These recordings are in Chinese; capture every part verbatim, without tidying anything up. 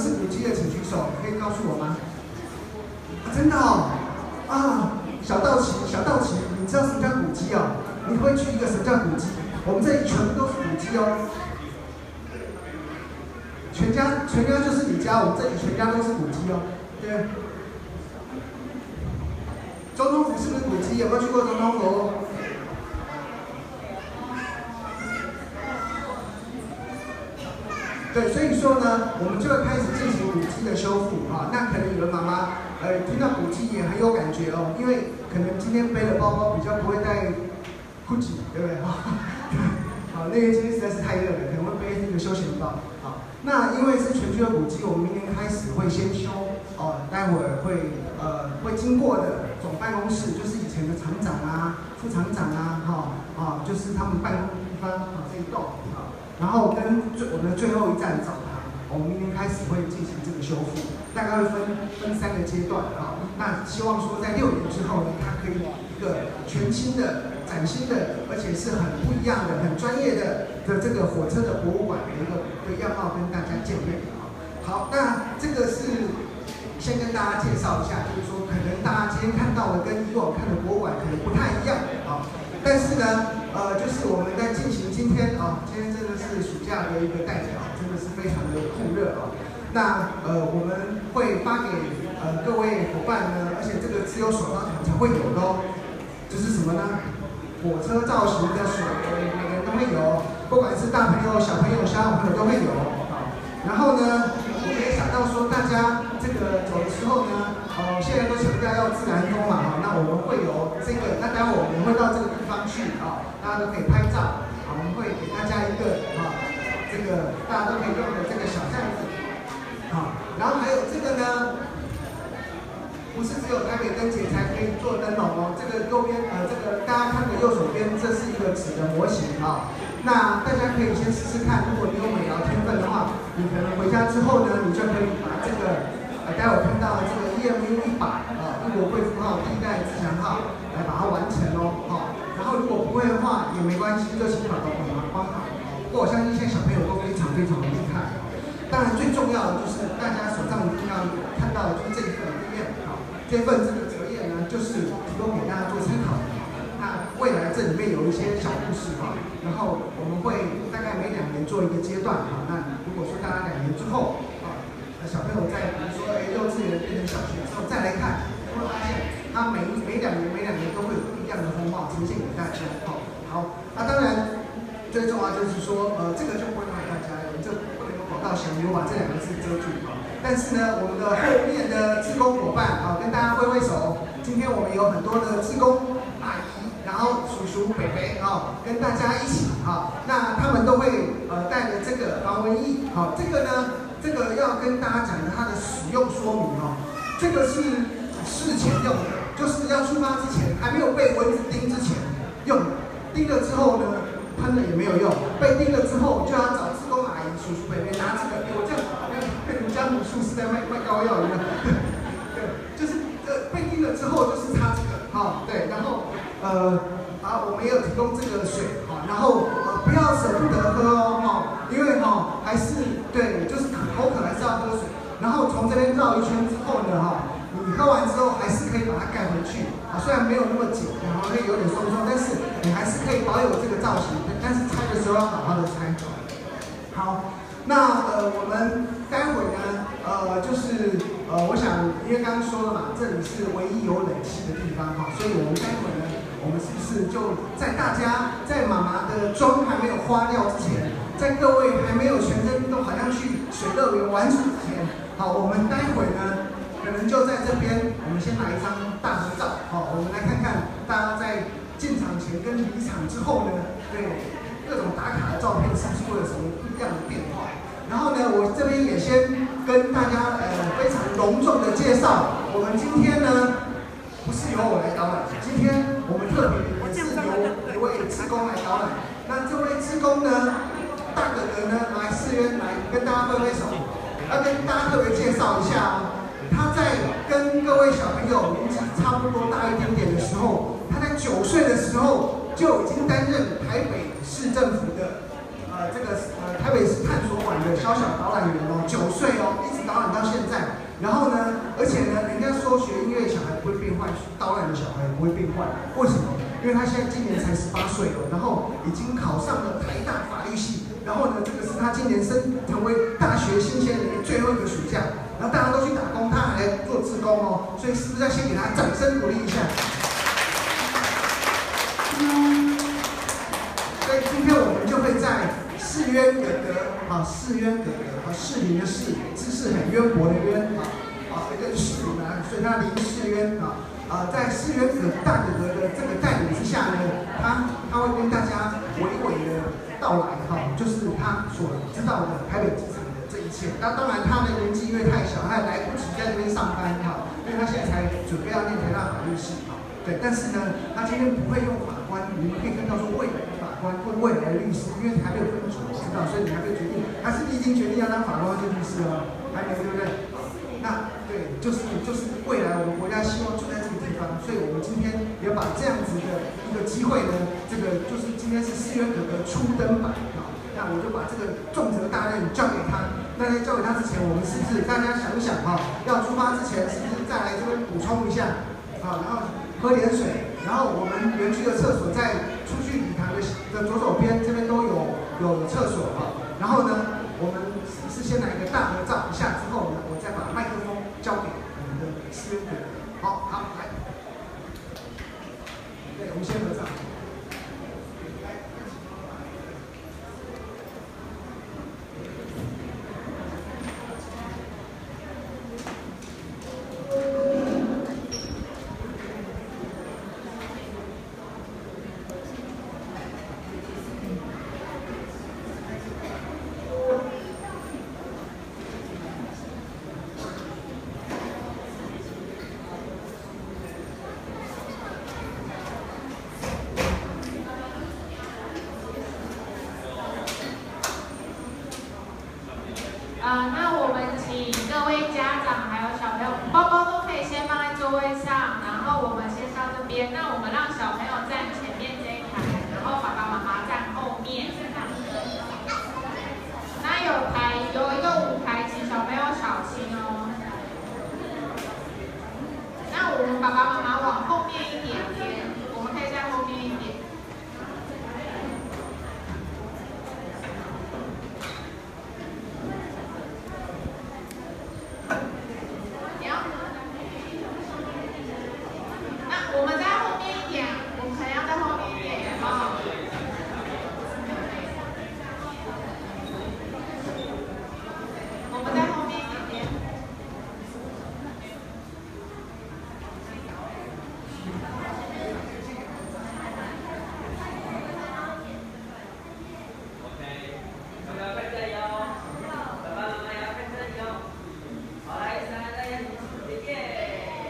是古迹的，请举手，可以告诉我吗？啊，真的哦，啊，小道奇，小道奇，你知道什么叫古迹哦？你会举一个什么叫古迹？我们这里全部都是古迹哦。全家，全家就是你家，我们这里全家都是古迹哦。对。总统府是不是古迹？有没有去过总统府？对，所以说呢，我们就会开始进行古迹的修复啊。那可能有的妈妈呃听到古迹也很有感觉哦，因为可能今天背的包包比较不会带 Gucci， 对不对？好，那个今天实在是太热了，可能会背那个休闲包。好，那因为是全区的古迹，我们明年开始会先修哦，待会儿会呃会经过的总办公室，就是以前的厂长啊、副厂长啊，哈啊，就是他们办公地方啊这一栋啊。然后跟最我们的最后一站澡堂，我们明年开始会进行这个修复，大概会分分三个阶段啊。那希望说在六年之后呢，它可以一个全新的、崭新的，而且是很不一样的、很专业的的这个火车的博物馆的一个的样貌跟大家见面啊。好，那这个是先跟大家介绍一下，就是说可能大家今天看到的跟以往看的博物馆可能不太一样啊，但是呢。呃，就是我们在进行今天啊，今天真的是暑假的一个代表，真的是非常的酷热啊。那呃，我们会发给呃各位伙伴呢，而且这个只有手刀团才会有的哦。这是什么呢？火车造型的水，每个人都会有，不管是大朋友、小朋友、小小朋友都会有啊。然后呢，我们也想到说，大家这个走的时候呢，呃，现在都强调要自然风嘛，哈，那我们会有这个，那待会我们会到这个地方去啊。大家都可以拍照，啊，我们会给大家一个啊，这个大家都可以用的这个小扇子，啊，然后还有这个呢，不是只有台北灯节才可以做灯笼哦，这个右边呃，这个大家看的右手边，这是一个纸的模型啊，那大家可以先试试看，如果你有美劳天分的话，你可能回家之后呢，你就可以把这个呃，待会看到的这个 E M U 一百啊，英国贵妇号第一代自强号来把它完成哦，哈。然后如果不会的话也没关系，就请爸爸妈妈帮忙。不过我相信现在小朋友都非常非常的厉害。当然最重要的就是大家手上一定要看到的就是这一份经验，好，这份这个折页呢，就是提供给大家做参考。那未来这里面有一些小故事哈，然后我们会大概每两年做一个阶段哈。那如果说大家两年之后啊，小朋友在比如说哎幼稚园变成小学之后再来看，会发现他每每两年每两年都会有不一样的风貌呈现给大家。好，好，那当然最重要就是说，呃，这个就不会卖大家，我们这不能有广告想流把这两个字遮住啊。但是呢，我们的后面的志工伙伴啊，跟大家挥挥手。今天我们有很多的志工阿姨，然后叔叔、伯伯啊，跟大家一起啊，那他们都会呃带着这个防蚊液，好，这个呢，这个要跟大家讲的它的使用说明哦，这个是事前用的。就是要出发之前，还没有被蚊子叮之前用的，叮了之后呢，喷了也没有用。被叮了之后，就要找志工阿姨、叔叔、伯伯拿这个，我这样好像被儒家武术是在卖卖膏药一样。对，就是呃被叮了之后就是擦这个，哈、哦，对，然后呃啊我们也有提供这个水，哈、哦，然后呃不要舍不得喝哦，哈、哦，因为哈、哦、还是对，就是口渴还是要喝水。然后从这边绕一圈之后呢，哈、哦。你喝完之后还是可以把它盖回去啊，虽然没有那么紧，然后会有点松松，但是你还是可以保有这个造型。但是拆的时候要好好的拆。好，那呃我们待会呢，呃就是呃我想，因为刚刚说了嘛，这里是唯一有冷气的地方哈，所以我们待会呢，我们是不是就在大家在妈妈的妆还没有花掉之前，在各位还没有全身都好像去水乐园玩水之前，好，我们待会呢。可能就在这边，我们先来一张大合照，好、哦，我们来看看大家在进场前跟离场之后呢，对各种打卡的照片是不是会有什么不一样的变化？然后呢，我这边也先跟大家呃非常隆重的介绍，我们今天呢不是由我来导览，今天我们特别也是由一位志工来导览。那这位志工呢，大哥哥呢来世渊来跟大家挥挥手，要跟大家特别介绍一下哦。他在跟各位小朋友年纪差不多大一点点的时候，他在九岁的时候就已经担任台北市政府的呃这个呃台北市探索馆的小小导览员哦，九岁哦，一直导览到现在。然后呢，而且呢，人家说学音乐小孩不会变坏，导览的小孩也不会变坏。为什么？因为他现在今年才十八岁哦，然后已经考上了台大法律系。然后呢，这个是他今年升成为大学新鲜人的最后一个暑假。然后大家都去打工，他还做志工哦，所以是不是要先给他掌声鼓励一下？所以今天我们就会在世渊格格啊，世渊格格啊，士林的士，知识很渊博的渊啊啊，一个士林啊，所以他离世渊啊啊，在世渊格大格格的这个带领之下呢，他他会跟大家娓娓的道来哈、啊，就是他所知道的台北机场的这一切。那当然他的年纪因为太小，他还来不及在这边上班哈、啊，因为他现在才准备要念台大法律系哈、啊。对，但是呢，他今天不会用法官，你们可以看到说未来的法官或未来的律师，因为还没有分组，知道，所以你还没有决定，他是不是已经决定要当法官或律师了？还没，对不对？那对，就是就是未来我们国家希望住在这个地方，所以我们今天也把这样子的一个机会呢，这个就是今天是世渊格格初登版啊，那我就把这个重责大任交给他。那在交给他之前，我们是不是大家想一想哈、啊，要出发之前是不是再来这边补充一下啊？然后喝点水，然后我们园区的厕所在出去礼堂的的左手边，这边都有有厕所哈。然后呢，我们是先来一个大合照一下之后呢，我再把麦克风交给我们的世渊格格。好，好，来，对，我们先合照。 呃，那我们请各位家长还有小朋友，包包都可以先放在座位上，然后我们先到这边。那我们让小朋友站前面这一排，然后爸爸妈妈站后面。那有台有一个舞台，请小朋友小心哦。那我们爸爸妈妈往后面一点点，我们可以在后面一点。我们在后面一点，我们可能要在后面一点，有没有？我们在后面一点点。 OK， 有没有看这里哦？爸爸妈妈要看这里哦。好，来，三二一，谢谢。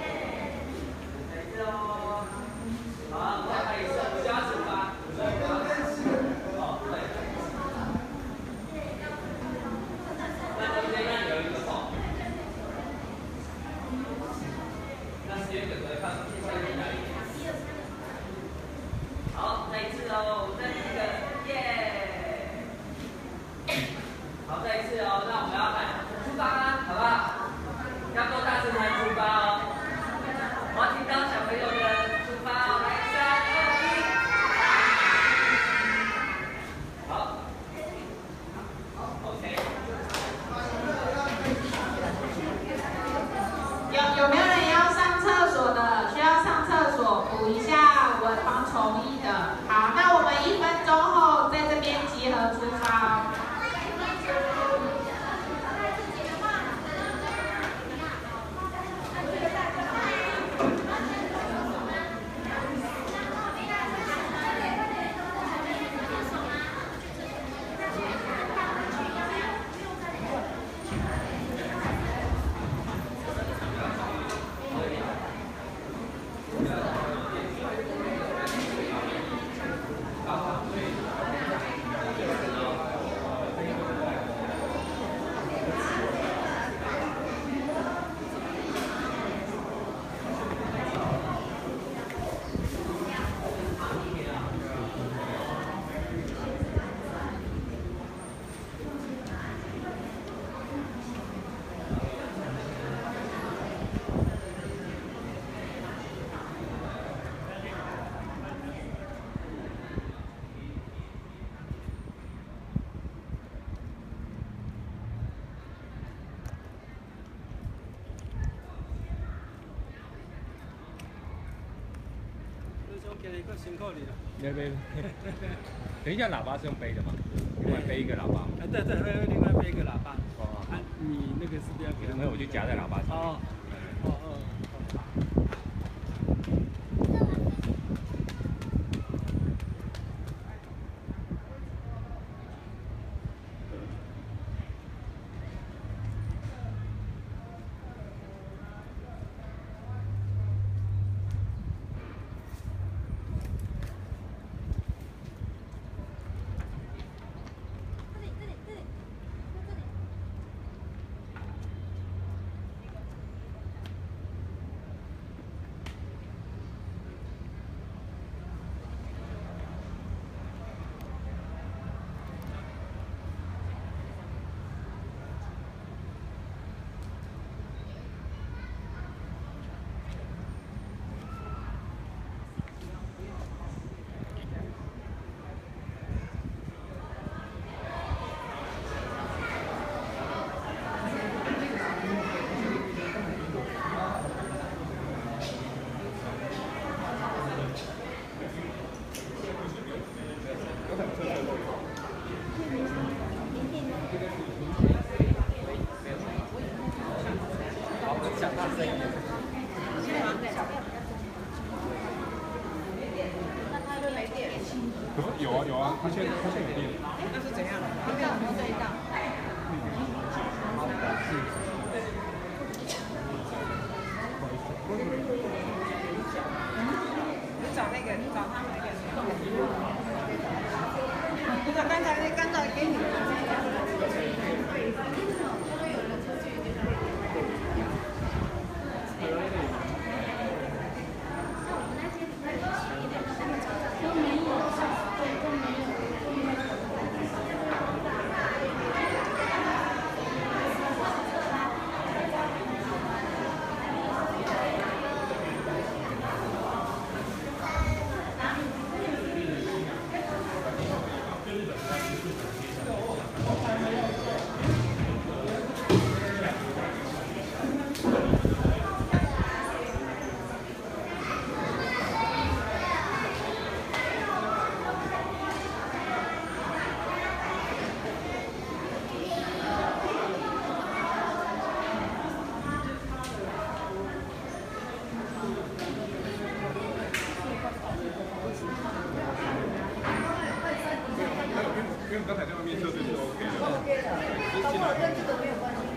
哦，好，再来一次，五加十吧，五加十。哦，对。那中间那有一个洞，那世渊格格看偏向于哪一点？好，再一次哦，我们再一个，耶。好，再一次哦，那我们要来出发啦，好不好？要够大声才出发哦。我要听到小朋友的出发哦，来，三二一，好，好 ，OK。 有有没有人要上厕所的？需要上厕所补一下文房虫艺的。好，那我们一分钟后在这边集合出发哦。 给你一个辛苦你了。 别别，等一下，喇叭是用背的吗？另外背一个喇叭。 哎，对对，会另外背一个喇叭。 哦。 啊，你那个是不要给他。 没有，我就夹在喇叭上。 哦。哦哦。 有啊有啊，他现在他现在有电。 那是怎样？一道一个一道。你找那个，你找他们那个。不是刚才刚才给你。 因为刚才在外面测试就 OK 了。 OK 的，包括跟这个没有关系。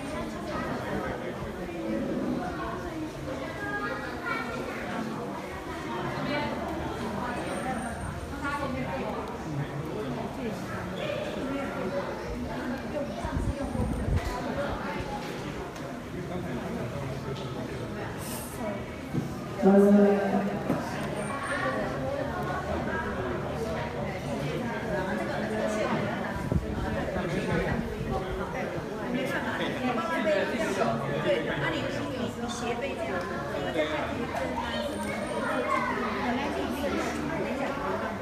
对，那你你斜背这样，因为在看地震啊什么的，本来就一个等一下。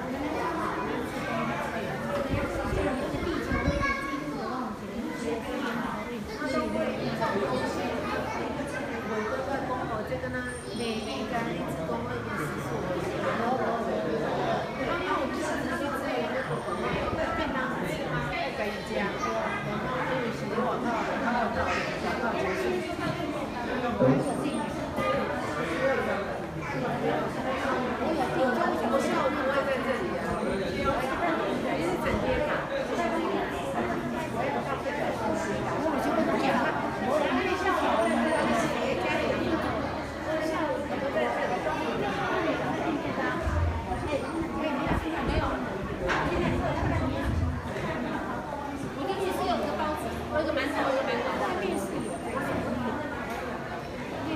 这个呢，每一个一直工会的时数，然后然后我们是直接支援那个便当盒，可以这样，然后就是写广告，然后到广告结束。我有订，我下午不会在这里啊，因为整天嘛。我要到这个休息，然后我就跟他讲，我因为下午在这里写家里。下午我都在这里，没有，一个其实有个包子，有个馒头，有个馒头，外面是有。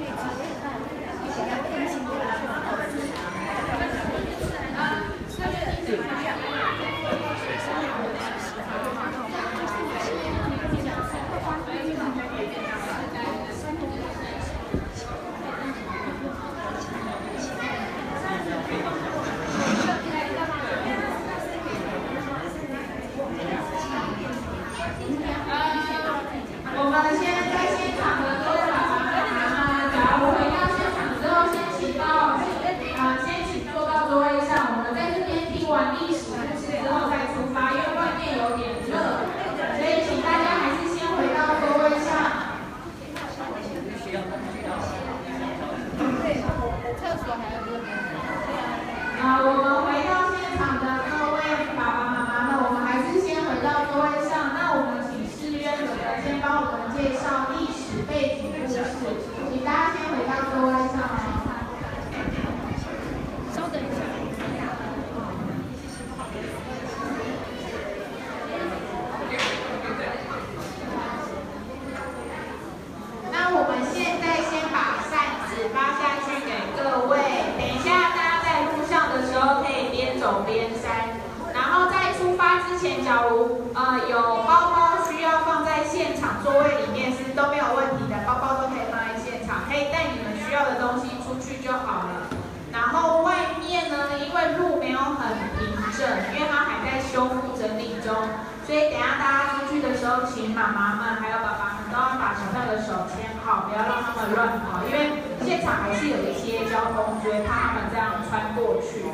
始发下去给各位。等一下大家在路上的时候可以边走边删。然后在出发之前，假如呃有包包需要放在现场座位里面是都没有问题的，包包都可以放在现场，可以带你们需要的东西出去就好了。然后外面呢，因为路没有很平整，因为它还在修复整理中，所以等一下大家出去的时候，请妈妈们还有爸爸们都要把小朋友的手牵好，不要让他们乱跑，因为现场还是有一些交通，所以怕他们这样穿过去。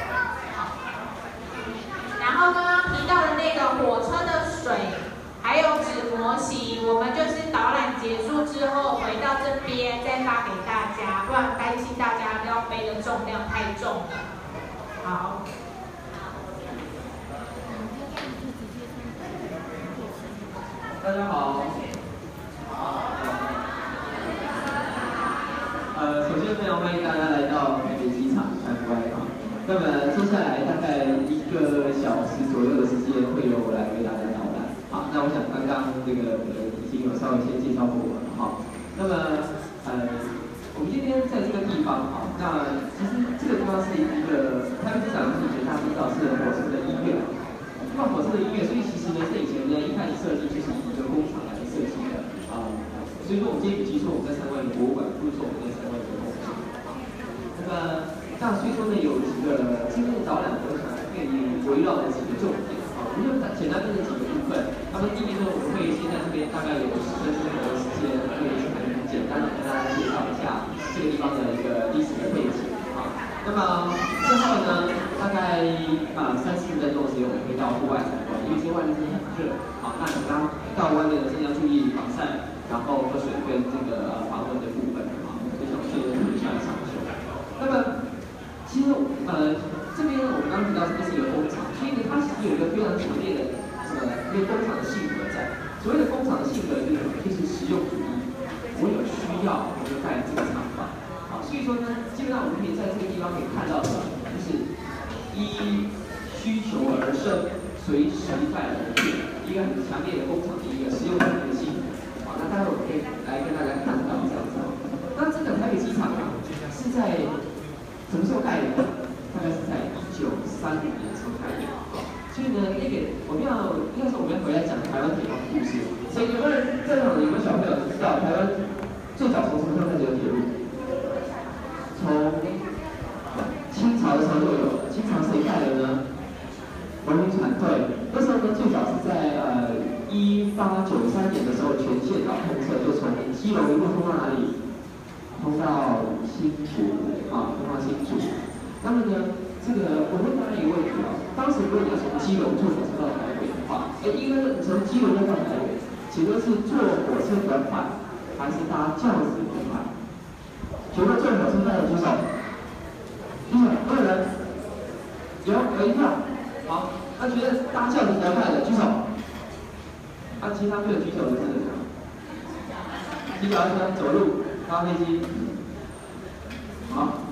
然后刚刚提到的那个火车的水，还有纸模型，我们就是导览结束之后回到这边再发给大家，不然担心大家要背的重量太重了。好。 大家好。呃，首先非常欢迎大家来到台北机场参观啊。那么接下来大概一个小时左右的时间，会由我来为大家导览。好，那我想刚刚这个呃已经有稍微先介绍过我了哈。那么呃，我们今天在这个地方啊，那其实这个地方是一个台北机场是以前大家知道是火车的医院，那火车的医院，所以其实呢，在以前呢一开始设计就是以一个工厂来设计的啊。所以说我们今天与其说我们在参观一个博物馆，不如说我们在参观一个工厂。那么那所以说呢，有几个今天的导览，我想可以围绕的几个重点啊，我们就简单分成几个部分。那么第一呢，我们会先在这边大概有十分钟的时间，会很简单的跟大家介绍一下这个地方的一个历史的背景啊。那么之后呢，大概啊三四分钟的时间，我们会到户外参观，因为今天外面真的很热啊。那你刚到外面呢，尽量注意防晒，然后喝水跟这个防蚊的部分啊，非常确认一下长袖。那么其实呃这边呢，我们刚刚提到这边是一个工厂，所以呢它其实有一个非常强烈的什么一个工厂的性格在。所谓的工厂的性格就是什么？就是实用主义。我有需要，我就盖这个厂房。好，所以说呢，基本上我们可以在这个地方可以看到的，就是依需求而生，随时代而变，一个很强烈的工厂的一个实用主义的性格。好，那待会我们可以来跟大家看到这样子。那这个台北机场啊，是在什么时候盖的？大概是在一九三五年的时候盖的。所以呢，那个我们要应该是我们要回来讲台湾铁路的故事。所以有没有人在场的有没有小朋友知道台湾最早从什么时候开始有铁路？从清朝的时候就有了。清朝谁盖的呢？文明船队。那时候呢，最早是在呃一八九三年的时候，全线导通车，就从基隆一路通到哪里？通到新竹啊，通到新竹。那么呢，这个我问大家一个问题啊，当时如果你要从基隆坐火车到台北的话，哎，应该是从基隆要到台北，请问是坐火车比较快，还是搭轿子比较快？觉得坐火车快的举手，举手，有人？有，有一票。好，那觉得搭轿子比较快的举手。啊，其他没有举手的是？骑脚踏车、走路、搭飞机。好。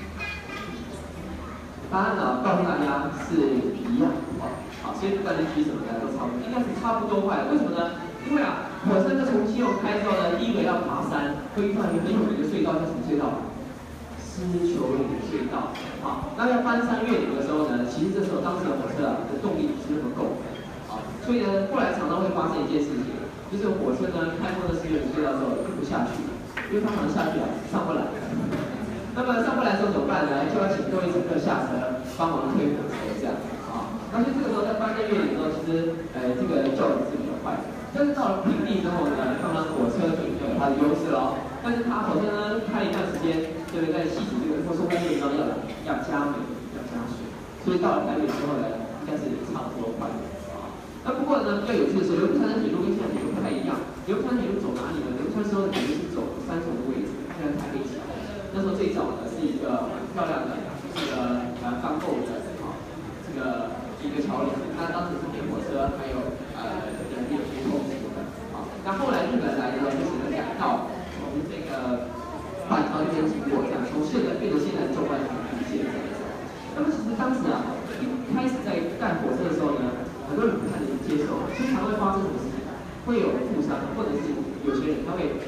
答案呢，告诉大家是一样，好，好，所以不管你举什么，大家都差不多，应该是差不多快的。为什么呢？因为啊，火车呢从基隆开之后呢，第一个要爬山，会遇到一个很有名的隧道，叫什么隧道？狮球岭隧道。好，那要翻山越岭的时候呢，其实这时候当时的火车啊的动力不是那么够，好，所以呢，后来常常会发生一件事情，就是火车呢开过了狮球岭隧道之后就不下去，因为它好像下去啊上不来。那么上不来的时候怎么办呢？就要请各位乘客下车帮忙推火车这样啊。那所以这个时候在翻山越岭的时候，其实呃这个轿子是比较快的。但是到了平地之后呢，当然火车就有它的优势喽。但是它火车呢开一段时间，对不对？在西湖这个或松山这个地方要要加煤要加水，所以到了台北之后呢，应该是差不多快的啊。那不过呢，比较有趣的是，流川的铁路跟现在铁路不太一样。流川铁路走哪里呢？流川时候的铁路是走三重的位置，现在台北桥。那时候最早呢是一个很漂亮的这个呃钢构的啊这个一个桥梁，那当时是给火车还有呃人力去通行的啊。那后来日本来呢，就使得改道从这个板桥这边经过，这样从现在变成现在的中关村线这样子。那么其实当时啊一开始在干火车的时候呢，很多人不太能接受，经常会发生什么事情？会有富商或者是有钱人他会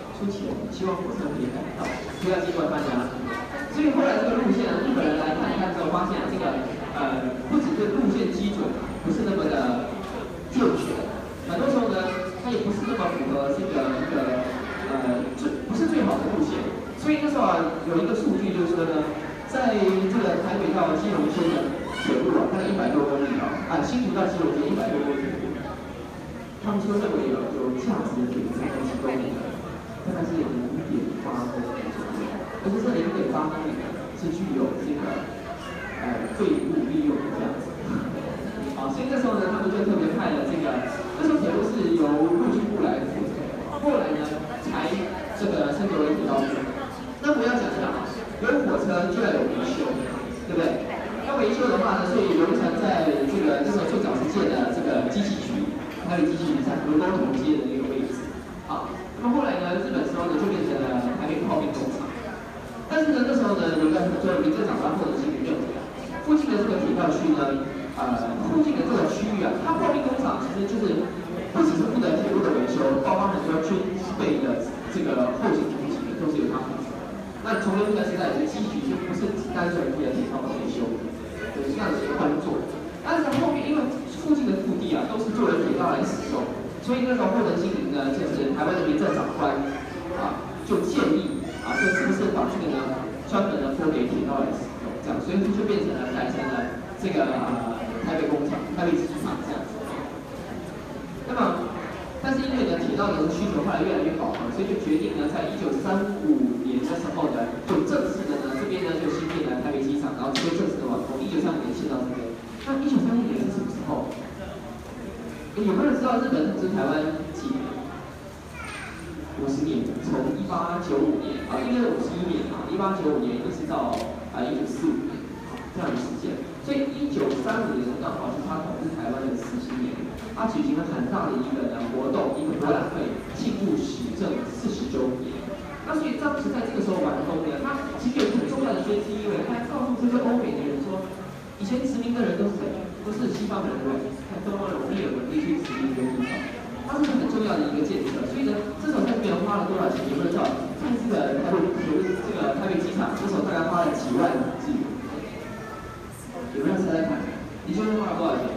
出钱，希望火车可以赶到，不要经过大家。所以后来这个路线，日本人来看看之后，发现这个呃，不只是路线基准不是那么的健全，很多时候呢，它也不是那么符合这个一个呃最不是最好的路线。所以那时候啊，有一个数据就是说呢，在这个台北到基隆线的铁路啊，大概一百多公里啊，啊，新竹到基隆线一百多公里。他们说认为有有价值的铁路大概几公里的，大概是零点八公里左右，而且这零点八公里呢是具有这个呃废物利用的价值。好，所以那时候呢，他们就特别派了这个，那时候铁路是由陆军部来负责，后来呢才这个升格为铁道部。那我要讲一下啊，有火车就要有维修，对不对？要维修的话呢，所以流传在这个那时候最早是建的这个机器区。台北机器在河东同街的那个位置，好，那么后来呢，日本时候呢就变成了台北炮兵工厂，但是呢，那时候呢，有个很重要的民政长官获得新认为，附近的这个铁道区呢，呃，附近的这个区域啊，它炮兵工厂其实就是不只是负责铁路的维修，包括很多军备的这个后勤补给的都是由它负责。那从那个时代，机器就不是只单纯负责铁道的维修，有这样的一个工作。但是后面因为附近的腹地啊，都是作为铁道来使用，所以那时候获得新营呢，就是台湾的民政长官啊，就建议啊，说是不是把这个呢专门的拨给铁道来使用，这样，所以就变成了改成了这个呃台北工厂、台北机场这样子。那么，但是因为呢铁道的需求后来越来越饱和，所以就决定呢，在一九三五年的时候呢，就正式的呢这边呢就新建了台北机场，然后就正式的往从一九三五年迁到这边。那一九三一年是什么时候？有没有人知道日本统治台湾几年？五十年，从一八九五年啊，应该是五十一年啊，一八九五年一直到啊一九四五年啊这样的时间。所以一九三五年刚好是他统治台湾的四十年，他举行了很大的一个呢活动，一个博览会，庆祝始政四十周年。那所以当时在这个时候完工呢，他其实有很重要的宣示意味，他告诉这些欧美的人说。以前殖民的人都是谁？都是西方人对不对？看东方人利有能力去殖民一个地方，它是很重要的一个建设。所以呢，这首在这边花了多少钱？有没有知道？看这个台北这个台北机场，这首大概花了几万日元。有没有猜猜看？你觉得花了多少钱？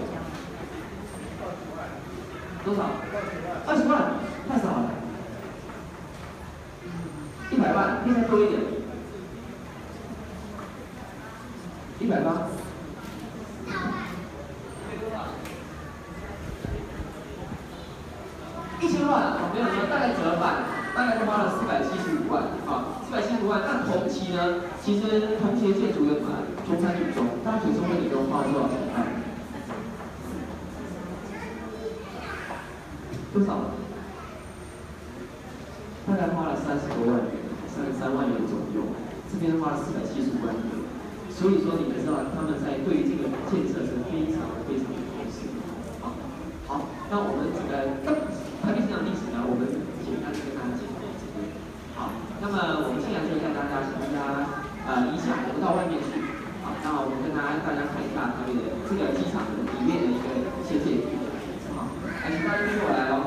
多少？二十万？太少了。一百万，应该多一点。一百八。一千万啊，没有没有，大概折半，大概就花了四百七十五万啊，四百七十五万。那同期呢，其实同期的建筑有什么？中山女中，大家举中山女中花了多少钱啊？多少？大概花了三十多万元，三十三万元左右。这边花了四百七十五万元。所以说，你们知道他们在对于这个建设是非常非常的重视。好，好，那我们这个台北机场历史呢，我们简单的跟大家介绍到这边。好，那么我们现在就带大家请大家呃一下，我们到外面去。好，那我们跟大家大家看一下台北的这个机场里面的一个一些建筑。好，来，请大家跟我来哦。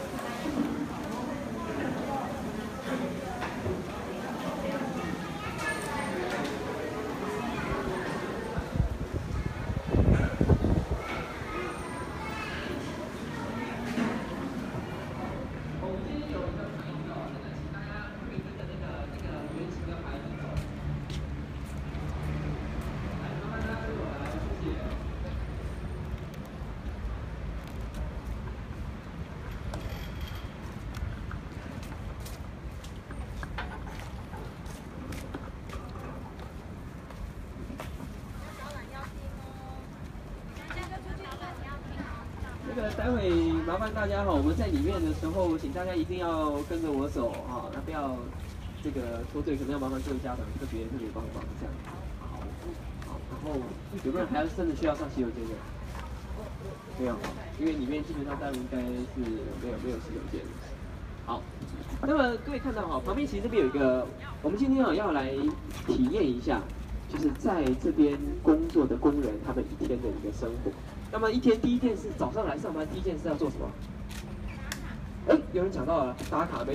这个待会麻烦大家哈，我们在里面的时候，请大家一定要跟着我走哈，那不要这个脱队，可能要麻烦各位家长特别特别帮忙这样。好，好，然后有没有人还要真的需要上洗手间的？没有，因为里面基本上大家应该是没有没有洗手间。好，那么各位看到哈，旁边其实这边有一个，我们今天啊要来体验一下，就是在这边工作的工人他们一天的一个生活。那么一天第一件事，早上来上班第一件事要做什么？哎，有人讲到了打卡，没错。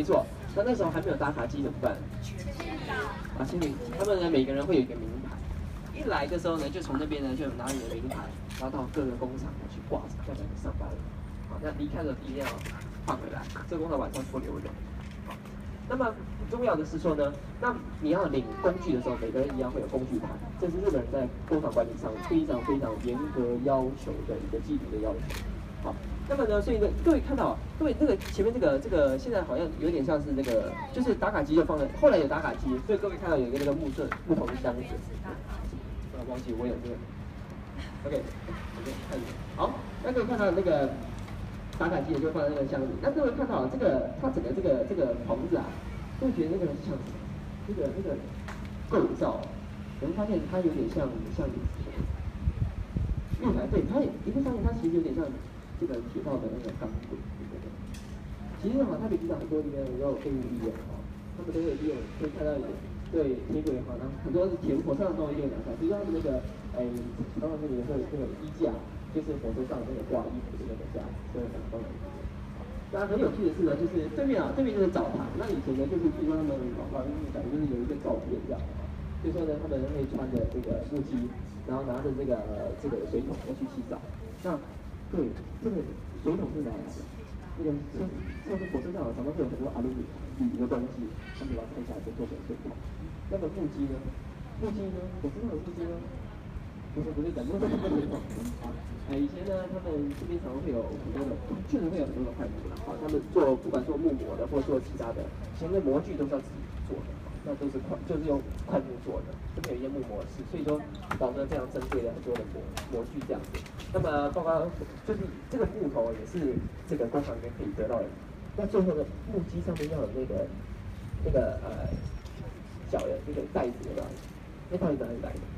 那那时候还没有打卡机怎么办？啊，签名，他们呢每个人会有一个名牌，一来的时候呢，就从那边呢就拿你的名牌，然后到各个工厂去挂着，代表你上班了。好，那离开的一定要放回来，这个工厂晚上不留人。好，那么很重要的是说呢，那你要领工具的时候，每个人一样会有工具牌，这是日本人在工厂管理上非常非常严格要求的一个纪律的要求。好，那么呢，所以呢，各位看到，各位这个前面这个这个现在好像有点像是那个，就是打卡机就放在，后来有打卡机，所以各位看到有一个那个木色木头的箱子，不要忘记我有那个 ，OK， OK， 看一下，好，那各位看到那个打卡机也就放在那个箱子，那各位看到这个它整个这个这个棚子啊，各位觉得那个像什么？那个那个构造，我们发现它有点像像玉牌，对，它也你会发现它其实有点像。这个铁道的那个钢轨，对不对？其实哈，台北机场很多地方也有废物利用哈，他们都会利用，可以看到对铁轨哈，然后很多是铁火车上都会用两台，比如说他们那个哎，刚刚那里会有那个衣架，就是火车上那个挂衣服的那个架，这个很当然。那很有趣的是呢，就是对面啊，对面就是澡堂，那以前呢就是比如说他们老老人讲就是有一个照片这样，所以说呢他们会穿着这个木屐，然后拿着这个这个水桶要去洗澡，那。对，这个水桶是哪来的？那个车，车子火车上常常会有很多阿鲁米铝的东西，他们把它拆下来就做成水桶。那么木屐呢？木屐呢？火车上有木屐吗？不是不是，讲的是这个水桶啊。哎，以前呢，他们这边常常会有很多的，确实会有很多的快木啊。他们做不管做木模的，或做其他的，以前的模具都是要自己做的。那都是快，就是用快木做的，这边有一些木模式，所以说保存非常珍贵的很多的模模具这样子。那么包括就是这个木头也是这个工厂里面可以得到的。那最后呢，木屐上面要有那个那个呃小的那个袋子对吧？那到底哪里来的？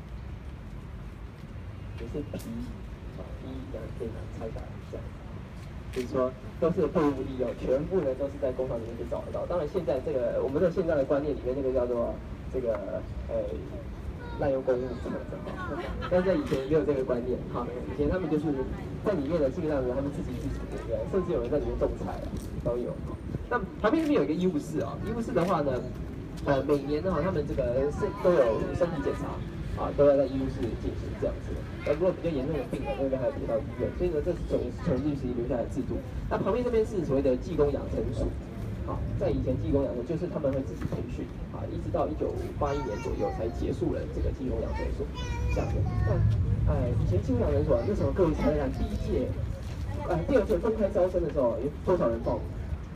也是皮啊皮这样这样拆下来这样。就是说，都是废物利用，全部呢都是在工厂里面可以找得到。当然，现在这个我们的现在的观念里面，那个叫做这个呃滥用公务什么的哈。但是在以前没有这个观念哈，以前他们就是在里面的基本上他们自给自足，对不对？甚至有人在里面种菜啊，都有。那旁边这边有一个医务室啊，医务室的话呢，呃，每年的话他们这个是都有身体检查。啊，都要在医务室进行这样子。那如果比较严重的病人，那个还要提到医院。所以呢，这是从从日时留下来的制度。那旁边这边是所谓的技工养成署。啊，在以前技工养成就是他们会自己培训，啊，一直到一九八一年左右才结束了这个技工养成所这样子。那哎，以前技工养成所那时候各位猜猜看，第一届，哎，第二届公开招生的时候有多少人报名？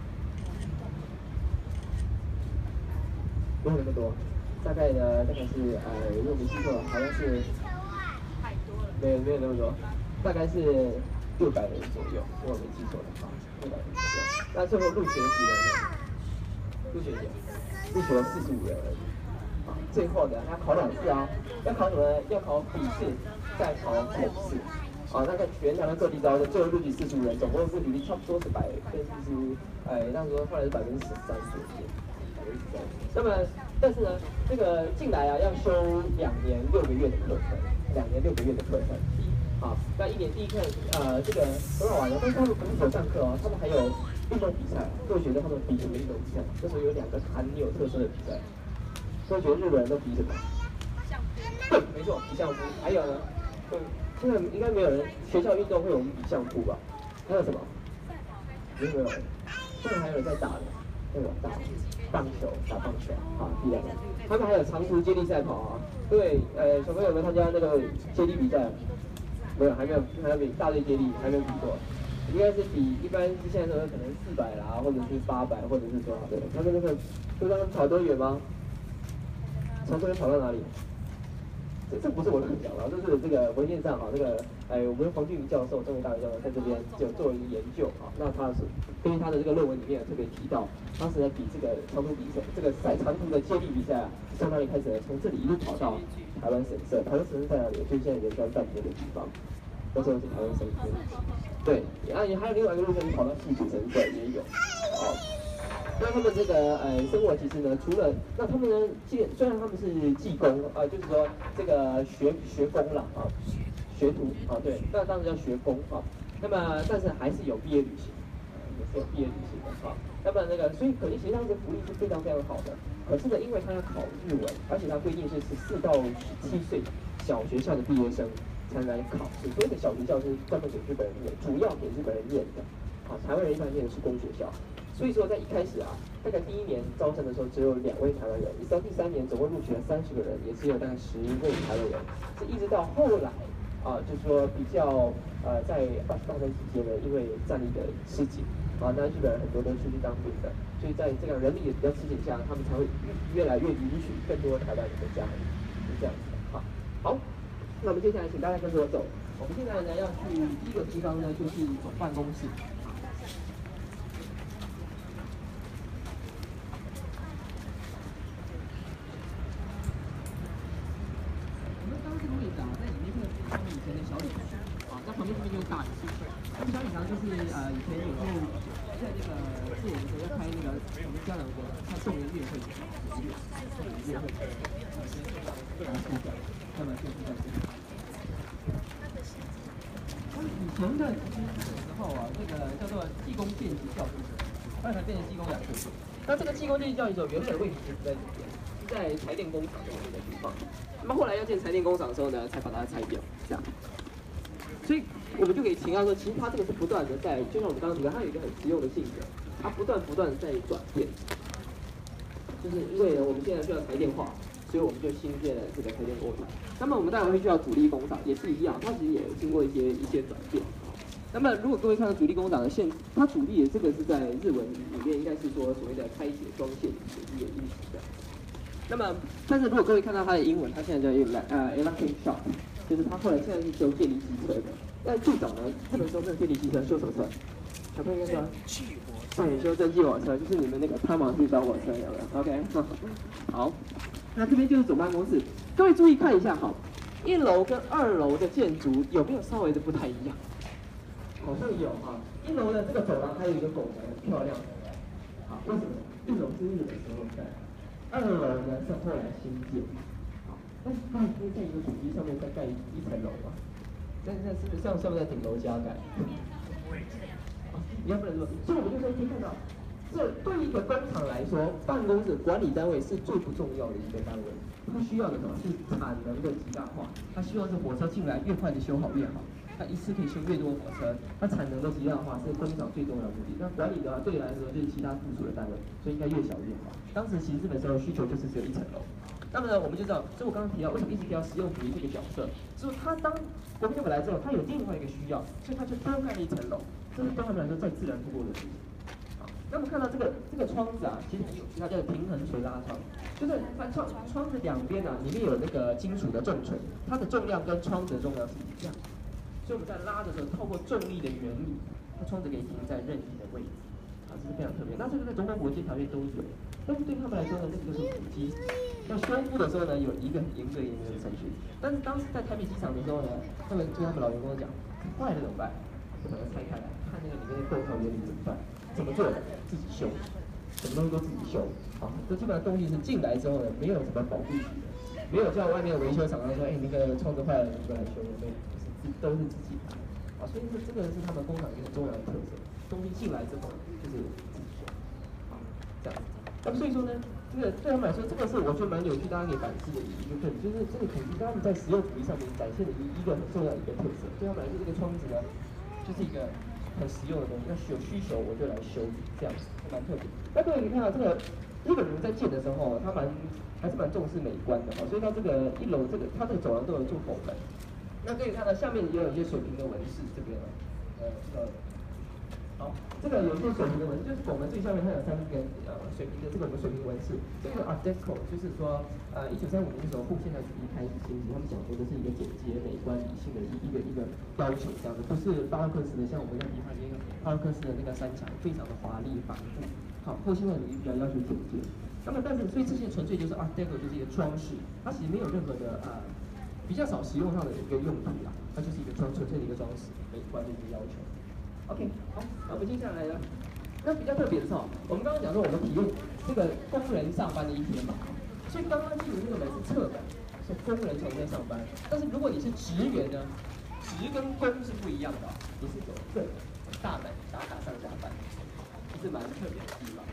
没有那么多。大概呢，大概是呃，如果没记错，好像是太多了，没有没有那么多，大概是六百人左右，如果没记错的话，六百人左右。那最后入学几人呢？入学几？入学四十五人而已。啊，最后呢，还要考两次啊，要考什么？要考笔试，再考口试。啊，那个全台湾各地招生，最后录取四十五人，总共录取率差不多是百分之，哎，那时候后来是百分之十三左右。那么，但是呢，这个进来啊要修两年六个月的课程，两年六个月的课程。好，那一年第一课，呃，这个很好玩的，但是他们不是只有上课哦，他们还有运动比赛。各位觉得他们比什么运动比赛？这时候有两个很有特色的比赛。各位觉得日本人都比什么？相扑。对，没错，比相扑。还有呢，对，现在应该没有人学校运动会有人比相扑吧？还有什么？没有没有，现在还有人在打的，那个打。棒球，打棒球，好，第两个，他们还有长途接力赛跑啊。对，呃，小朋友们参加那个接力比赛，没有，还没有，还没有比大队接力还没有比过，应该是比一般是现在说可能四百啦，或者是八百，或者是多少对？他们那个，知道他们跑多远吗？从这边跑到哪里？这这不是我乱讲了，这是这个文献上哈，这个哎，我们黄俊宇教授，中文大学教授在这边就做一个研究啊。那他是根据他的这个论文里面特别提到，当时在比这个长途比赛，这个赛长途的接力比赛啊，从哪里开始呢？从这里一路跑到台湾神社，台湾神社在哪里？就是现在仁川站那个地方，那时候是台湾神社。对，啊，也还有另外一个路线，你跑到戏谷神社也有，哦。那他们这个呃生活其实呢，除了那他们呢，既虽然他们是技工啊、呃，就是说这个学学工了啊，学徒啊，对，那当然叫学工啊。那么但是还是有毕业旅行，呃、也是就毕业旅行的啊。那么那个，所以可见其实当时福利是非常非常好的。可是呢，因为他要考日文，而且他规定是十四到十七岁小学校的毕业生才来考试，所以的小学校是专门给日本人念，主要给日本人念的。啊，台湾人一般念的是公学校。所以说，在一开始啊，大概第一年招生的时候只有两位台湾人，一到第三年总共录取了三十个人，也只有大概十位台湾人。是一直到后来啊，就是说比较呃，在二次大战期间呢，因为战力的吃紧啊，那日本人很多都出去当兵的，所以在这个人力也比较吃紧下，他们才会越来越允许更多台湾人的加入，是这样子的。好，好，那我们接下来请大家跟着我走。我们现在呢要去第一个地方呢，就是总办公室。以前的小礼堂啊，在旁边这边就是大礼堂。那么小礼堂就是呃，以前有时候在那个过年的时候要开那个我们家长的开动员乐会，动员乐会，然后是的，那么就是在这里。以前的时候啊，这个叫做技工见习教育所，后来才变成技工养成所。那这个技工见习教育所原本的位置是在这边，是在台电工厂的那个地方。那么后来要建台电工厂的时候呢，才把它拆掉，这样。所以我们就可以提到说，其实它这个是不断的在，就像我们刚刚提到，它有一个很实用的性质，它不断不断的在转变。就是因为我们现在需要台电化，所以我们就新建了这个台电工厂。那么我们待会会需要主力工厂，也是一样，它其实也经过一些一些转变。那么如果各位看到主力工厂的线，它主力这个是在日文里面应该是说所谓的开解装线的一个意思的。那么，但是如果各位看到它的英文，它现在叫呃 electric shop， 就是它后来现在是修电力机车的。但最早呢，日本时候这个电力机车修什么车？小朋友应该说，对，修蒸汽火车，就是你们那个汤马士小火车，有没有 ？OK， 好，那这边就是总办公室。各位注意看一下哈，一楼跟二楼的建筑有没有稍微的不太一样？好像有哈。一楼的这个走廊还有一个拱门，很漂亮。好，为什么？一楼是日本时候盖。二楼呢是后来新建，好，但是它可以在一个主机上面再盖一层楼嘛？但是是不是像上面在顶楼加盖？你要不能说，所以我们就说可以看到，这对一个工厂来说，办公室管理单位是最不重要的一个单位，它需要的什么是产能的极大化，它希望是火车进来越快的修好越好。它一次可以修越多火车，它产能的极大化是工厂最重要的目的。那管理的话，对你来说就是其他附属的单位，所以应该越小越好。当时其实日本时候需求就是只有一层楼。那么呢，我们就知道，所以我刚刚提到为什么一直提到实用主义这个角色，就是他当国民政府来之后，他有另外一个需要，所以他就多盖一层楼，这是对他们来说再自然不过的事情。好，那我们看到这个这个窗子啊，其实很有趣，它叫平衡垂拉窗，就是它窗窗子两边啊，里面有那个金属的重锤，它的重量跟窗子的重量是一样的。所以我们在拉的时候，透过重力的原理，它窗子可以停在任意的位置，啊，这是非常特别。那这个在中国国际条约都有，但是对他们来说呢，这个就是古迹。要修复的时候呢，有一个很严格严格的程序。但是当时在台北机场的时候呢，他们就他们老员工讲，坏了怎么办？就把它拆开来，看那个里面的构造原理怎么办？怎么做的？自己修，什么东西都自己修。好，这基本上东西是进来之后呢，没有什么保护区的，没有叫外面的维修厂商说，哎、欸，那个窗子坏了，你过来修，没有。都是自己来啊，所以说这个是他们工厂一个很重要的特色。东西进来之后就是自己修，好，这样子。那么所以说呢，这个对他们来说，这个是我觉得蛮有趣，大家可以反思的一个特点，就是这个肯定他们在实用主义上面展现的一一个很重要的一个特色。对他们来说，这个窗子呢，就是一个很实用的东西，那有需求我就来修，这样子蛮特别。那各位你看到这个日本人在建的时候，他蛮还是蛮重视美观的啊，所以他这个一楼这个他这个走廊都有做拱门。那可以看到下面也有一些水平的纹饰，这边呃这个好，这个有一些水平的纹饰，就是拱门最下面它有三根呃水平的这个水平纹饰。这个 Art Deco 就是说呃一九三五年的时候，后现代主义开始兴起，他们讲究的是一个简洁、美观、理性的一一个一个要求，这样子，不是巴洛克式的，像我们在迪化街巴洛克式的那个山墙，非常的华丽繁复。好，后现代主义比较要求简洁。那么但是所以这些纯粹就是 Art Deco 就是一个装饰，它其实没有任何的呃。比较少实用上的一个用途啦，它就是一个装纯粹的一个装饰美观的一个要求。OK， 好，那我们接下来呢，那比较特别的是哦，我们刚刚讲说我们体验这个工人上班的一天嘛，所以刚刚进入这个门是侧门，是工人从那上班。但是如果你是职员呢，职跟工是不一样的，你是走正大门打卡上下班。 是蛮特别的地方。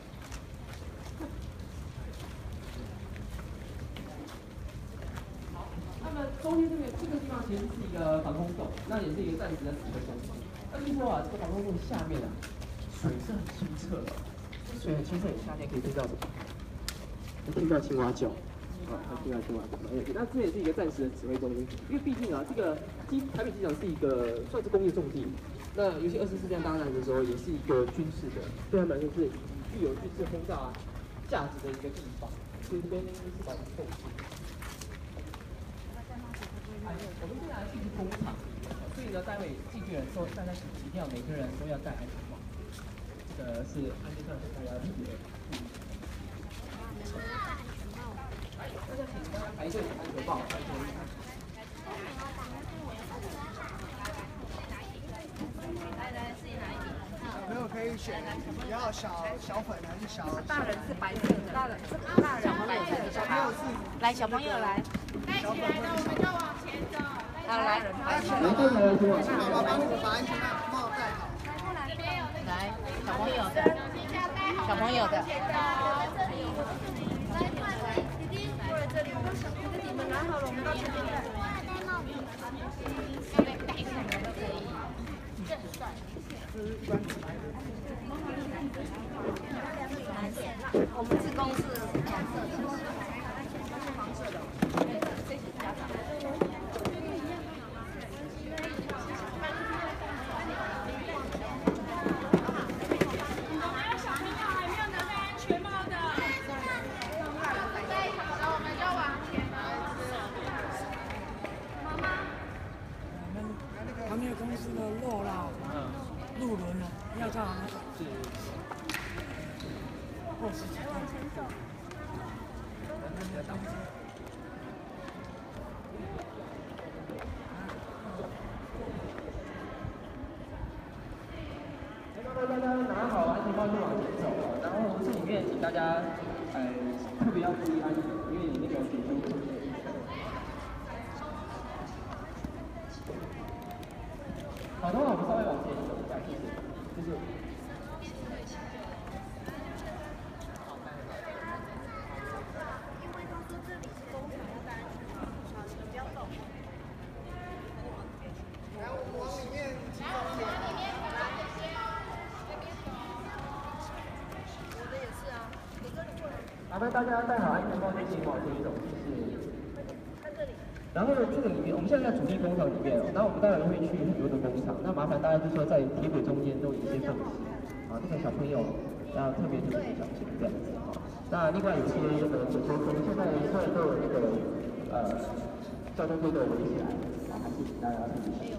好，那么中间这个这个地方其实是一个防空洞，那也是一个暂时的指挥中心。那据说啊，这个防空洞下面啊，水是很清澈的，水很清澈，你夏天可以听到什么？听到青蛙叫。啊，听到青蛙叫。那这也是一个暂时的指挥中心，因为毕竟啊，这个机台北机场是一个算是工业重地。那尤其二次世界大战的时候，也是一个军事的，对他们来说是具有军事轰炸价值的一个地方，所以这边是把它控制。哎，我们现在是一个工厂，所以呢，待会进去的时候，大家一定要每个人都要戴安全帽，这个是安全上大家特别的注意。来，大家请大家排队安全帽，安全帽。 小朋友可以选比较小小粉还是小？ 大人是白色的，大人是大人白色的，小朋友是来小朋友来， 带起来的我们就往前走。 好来， 来，再来一个。 请妈妈帮我把安全帽戴好。 这边有来小朋友的，小朋友的。弟弟过来这里，我们小弟弟们拿好了，我们到前面来。戴帽子，要戴戴起来都可以，正帅。我们自贡是黄色的，是黄色的，这是家长。 还有小朋友还没有拿戴安全帽的，戴好了我们就往前了。妈妈， 旁边公司的肉啦，路轮呢，要叫他们是。 或是其他的。 大家拿好安全帽就往前走了，然后这里面请大家呃特别要注意安全，因为有那个警车会。好的，我们稍微往前走一下，谢谢，谢谢。 来，我们往里面集中一点。 我的也是啊，你这里过来。 麻烦大家戴好安全帽，就请往前走，谢谢。 看这里。 然后这个里面，我们现在在主力工厂里面哦，那我们当然会去很多的工厂，那麻烦大家就说在铁轨中间都有一些缝隙，啊，这个小朋友要特别特别小心这样子哈。那另外有些这个走沟通，现在虽然都有那个呃交通规都围起来，啊，还是请大家特别小心。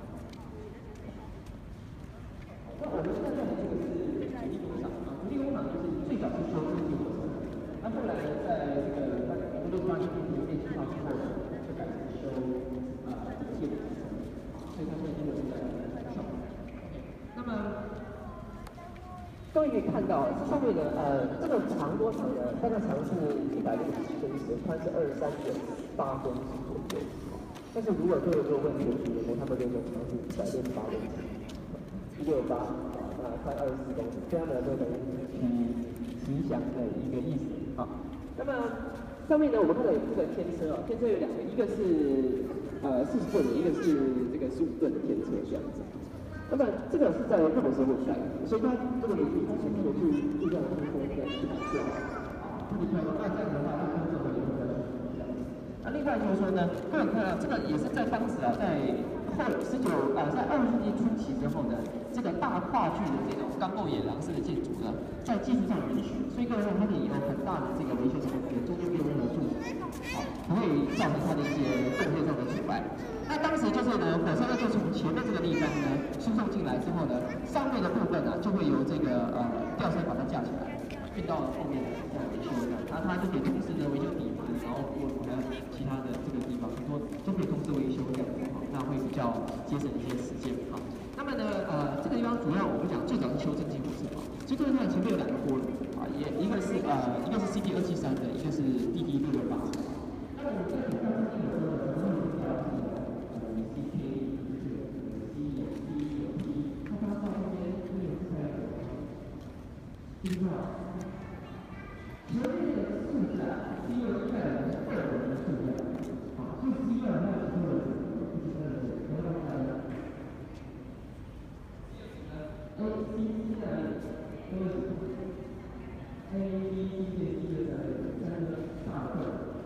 那我们现在在的这个是主力工厂啊，主力工厂就是最早是修自行火车，那后来呢，在这个大概一六八零年电气化之后呢，就改成修啊这个电子车，所以它现在经过这个上。那么各位可以看到，这上面的呃这个长多长呢？大概长是一百六十七公尺，宽是二十三点八公尺左右。但是如果各位就问学徒员工，他们认为长是一百六十八公尺，一六八啊，快二十四公尺，这样呢就等于取吉祥的一个意思啊。那么上面呢，我们看到有这个天车啊，天车有两个，一个是呃四十吨的，一个是这个十五吨的天车这样子。那么这个是在日本时候盖的，所以它这个也是它前面有去注重空中的起降啊，特别出来说，那这样的话，它空中会有一个那另外就是说呢，各位看到这个也是在当时啊，在后十九啊，在二十世纪初期之后呢，这个大跨距的这种钢构野狼式的建筑呢，在技术上允许，所以各位看它也有很大的这个维修成本，中间没有任何柱子，啊，不会造成它的一些动线上的阻碍。那当时就是呢，火车呢就从前面这个地方呢输送进来之后呢，上面的部分呢就会由这个呃吊车把它架起来，运到后面再维修的。那它就可以同时呢维修底盘，然后我还有其他的这个地方很多都可以同时维修这样子哈，那会比较节省一些时间哈。那么呢呃这个地方主要我们讲最早是修蒸汽火车嘛，所以各位看前面有两个涡轮啊，也一个是呃一个是 C P 二七三的，一个是 D D 六六八。那么这个第一块，前面的数字啊，第一个代表的是个人的数量，啊，所以第一个没有几个人，不是个人，没有大家。A、C、C 在哪里？都是 A、B、C 的第一个在三个大块。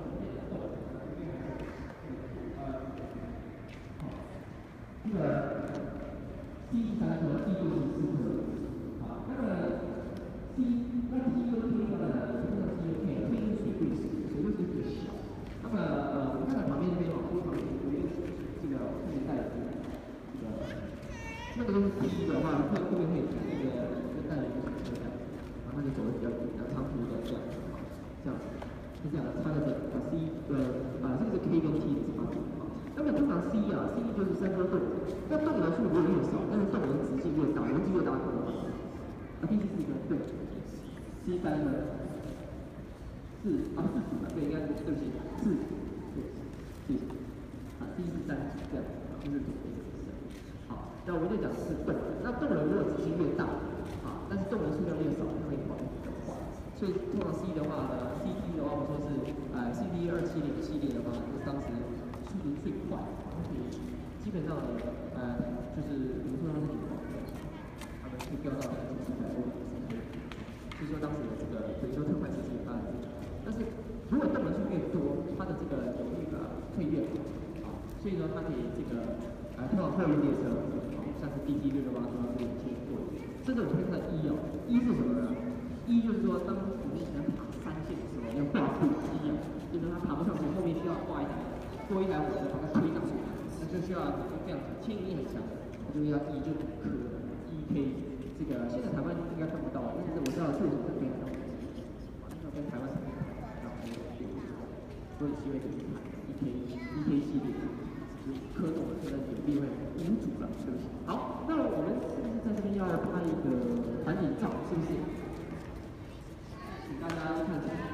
这个 C 三和 D 就是四颗，好，那么 C 那 T 跟 K 呢？这个 T 跟 K， K 是水对式，水对式比较小。那么呃，我们看到旁边这边哦，这旁边有一个这个后面带的这个，那个就是 T 的话，会后面会那个就带一个车这样，然后就走的比较比较长途的这样，这样子，是这样的，插在这里，把 C 呃啊这个是 K 跟 T 的差别。 那么通常 C 啊 ，C 就是三颗洞，那洞的数目越少，但是洞的直径越大，容积越大，洞的话，啊 ，D 是一个对 ，C 三呢，四啊四组嘛，对，应该是对不起，四，对，谢谢，啊 ，D 是三组这样，就是总的意思。好，那我们就讲是洞，那洞的如果直径越大，啊，但是洞的数量越少，它会跑得比较快。所以通常 C 的话呢 ，C D 的话，我们说是呃 C D 二七零系列的话，就是当时。 速度最快，而且基本上呢，呃，就是比如说它是领航的，他们可以飙到两千七百公里，所以说当时的这个等于说特快车是它的这个，但是如果动能数越多，它的这个扭力呢会越好，啊，所以说它可以这个呃通常货运列车，像是 D T 六六八多这种接过，这个我们会看到一哦，一是什么呢？一就是说当我们想爬三线的时候要挂护一啊，就是它爬不上去，后面需要挂一台。 多一台火车把它推上去，那就需要这样子，牵引力很强的，就是要一就五颗 E K， 这个现在台湾应该看不到，但是我知道这种是非常高的，那跟台湾是非常高的，所以机会可以看 E K E K 系列，就是科动的，现在扭力会五组了，对不起。好，那我们是不是在这边要拍一个环景照？是不是？请大家看清楚。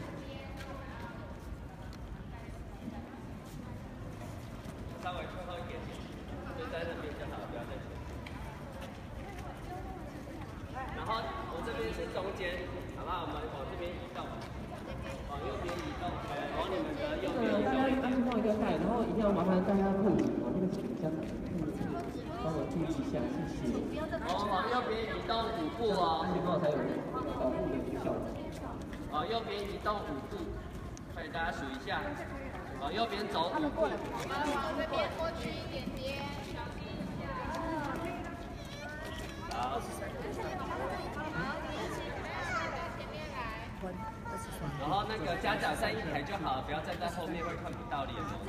稍微靠后一点点，就在那边就好，不要在前面。然后我这边是中间，好不好？我们往这边移动，往右边移动，往你们的右边移动。 大家安放一个带，然后一定要麻烦大家扣紧哦，那个紧家长帮我注意一下，谢谢。 哦，往右边移动五步哦， 这样才有保护的效果。 往右边移动五步，快点大家数一下。 往右边走五步， 我们往这边过去一点点，小心一下。 好。 前面来。 然后那个家长站一排就好了，不要站在后面会看不到脸哦。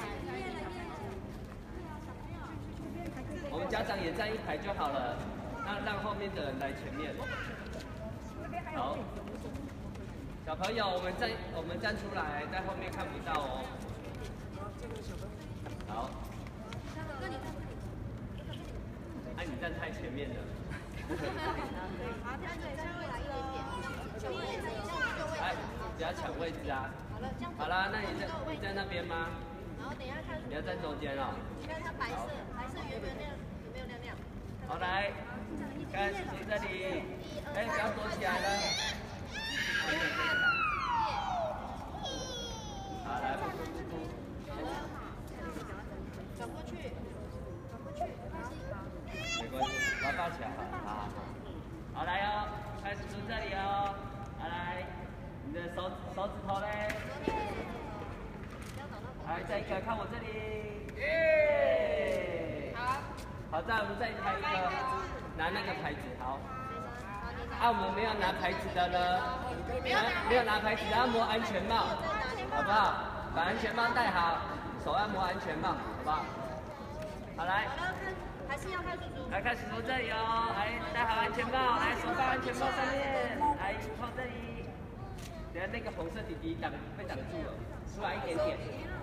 我们家长也站一排就好了，那让后面的人来前面。好。 小朋友，我们站，我们站出来，在后面看不到哦。好。哎、啊，你站太前面了。 好，这样子稍微来一点点，抢位置， 哎，不要抢位置啊。 好了，这样。 好啦，那你在你在那边吗？ 然后等一下看。 你要站中间哦。 你看它白色，白色圆圆亮，有没有亮亮？ 好来，看你这里，哎，不要躲起来了。 好，来，不不不， 转过去，转过去， 没关系，把它抱起来，好好好，好来哦，开始从这里哦，好来，你的手手指头嘞，来再一个，看我这里，耶，好，好，再我们再拍一个，拿那个牌子，好。 啊，我们没有拿牌子的呢，没有没有拿牌子的要摸安全帽，好不好？把安全帽戴好，手要摸安全帽，好不好？好来， 好了，看还是要看叔叔。 来看叔叔这里哦，来戴好安全帽，来手放安全帽上面，来靠这里。等下那个红色弟弟挡被挡住了，出来一点点。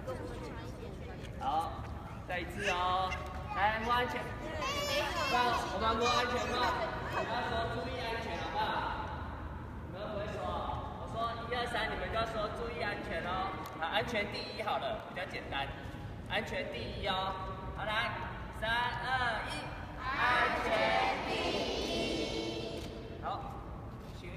好，再一次哦，来摸安全，让我们摸安全帽，不要说注意安全。 你们不会说，我说一二三，你们就要说注意安全哦。好，安全第一好了，比较简单。安全第一哦。好来，三二一，安全第一。好，请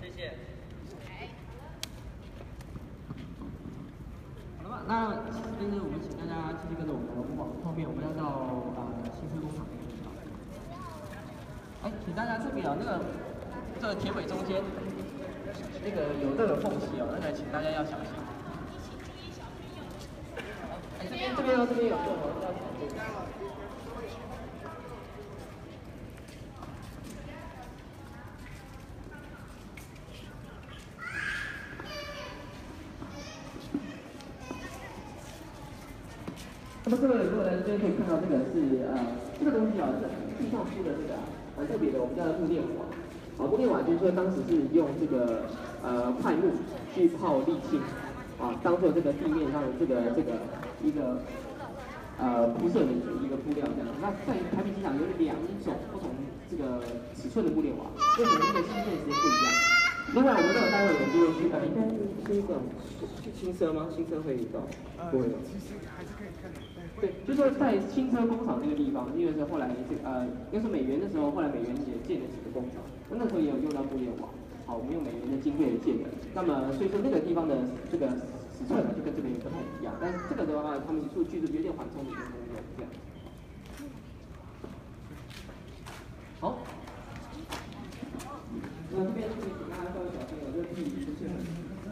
那跟着我们请大家继续跟着我们往后面，我们要到呃新车工厂那个地方。哎，请大家注意啊，那个这个铁轨中间那个有这个缝隙哦，那个请大家要小心。哎，这边这边哦，这边有这个要小心。那么各位如果来这边可以看到，这个是呃这个东西啊，是地上铺的这个蛮特别的，我们叫做木链瓦。啊，木链瓦就是说当时是用这个呃块木去泡沥青，啊，当做这个地面上的这个这个一个呃铺设的一个布料这样。那在台北机场有两种不同这个尺寸的木链瓦，为什么？因为新建时间不一样。另外，我们这个待会有机会去看，应该是一种新车吗？新车会到？不会的。对，就是说在新车工厂这个地方，因为是后来这个呃，应该是美元的时候，后来美元也建了几个工厂，那那时候也有用到木链瓦，好，我们用美元的经费建的。那么所以说那个地方的这个尺寸呢，就跟这边不太一样，但是这个的话，他们是据说有点缓冲的一个功用，这样。好，那这边请大家稍微小心，有这个地出现了。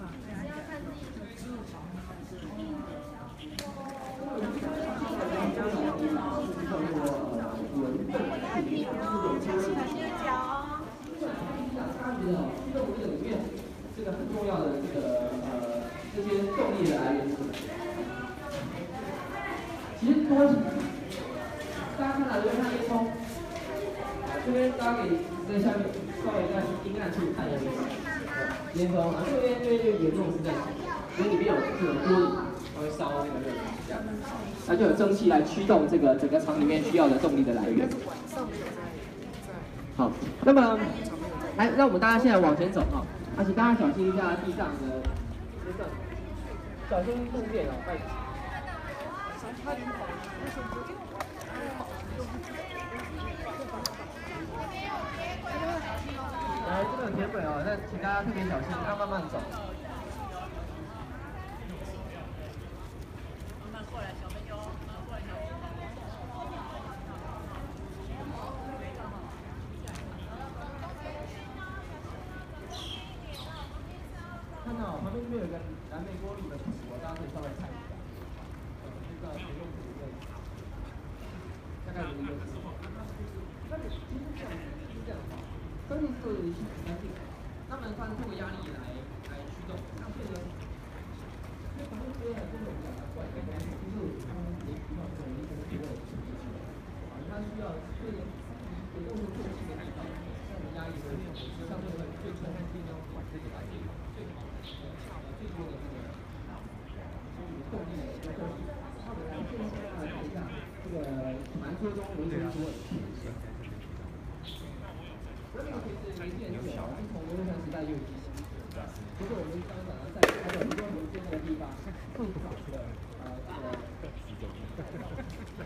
这个很重要的这个呃这些动力的来源是什么？其实多大家看到有看烟囱，这边大家可以在下面稍微在阴暗处看一下烟囱啊，这边这边就严重是在，因为里面有这种玻璃，它会烧那个热能，这样，那就有蒸汽来驱动这个整个厂里面需要的动力的来源。好，那么来，让我们大家现在往前走哈，而且大家小心一下地上的，小心路面哦，拜托。来，这个有铁轨哦，那请大家特别小心，要慢慢走。慢慢过来，小朋友，慢慢过来，小朋友。看到旁边这边有个蓝莓锅炉的图，大家可以稍微看一下。呃，这个使用图的大概有一个情况。那其实这样是这样的话，关键是相信，他们算通过压力来来驱动，那这个，因为旁边这边真的我们讲的怪，就是他们也需要这种一个铁的事情，啊，它需要对给动作做气的地方，这样的压力会相对会对冲电动管这个来最好最好的最多的这个动力的这个动力。那我们来现在来看一下这个传说中维修出问题。这个其实没见久，是从罗文山时代就已经形成的。就是我们刚刚讲的，在还有很多民间的地方，更早的呃这个。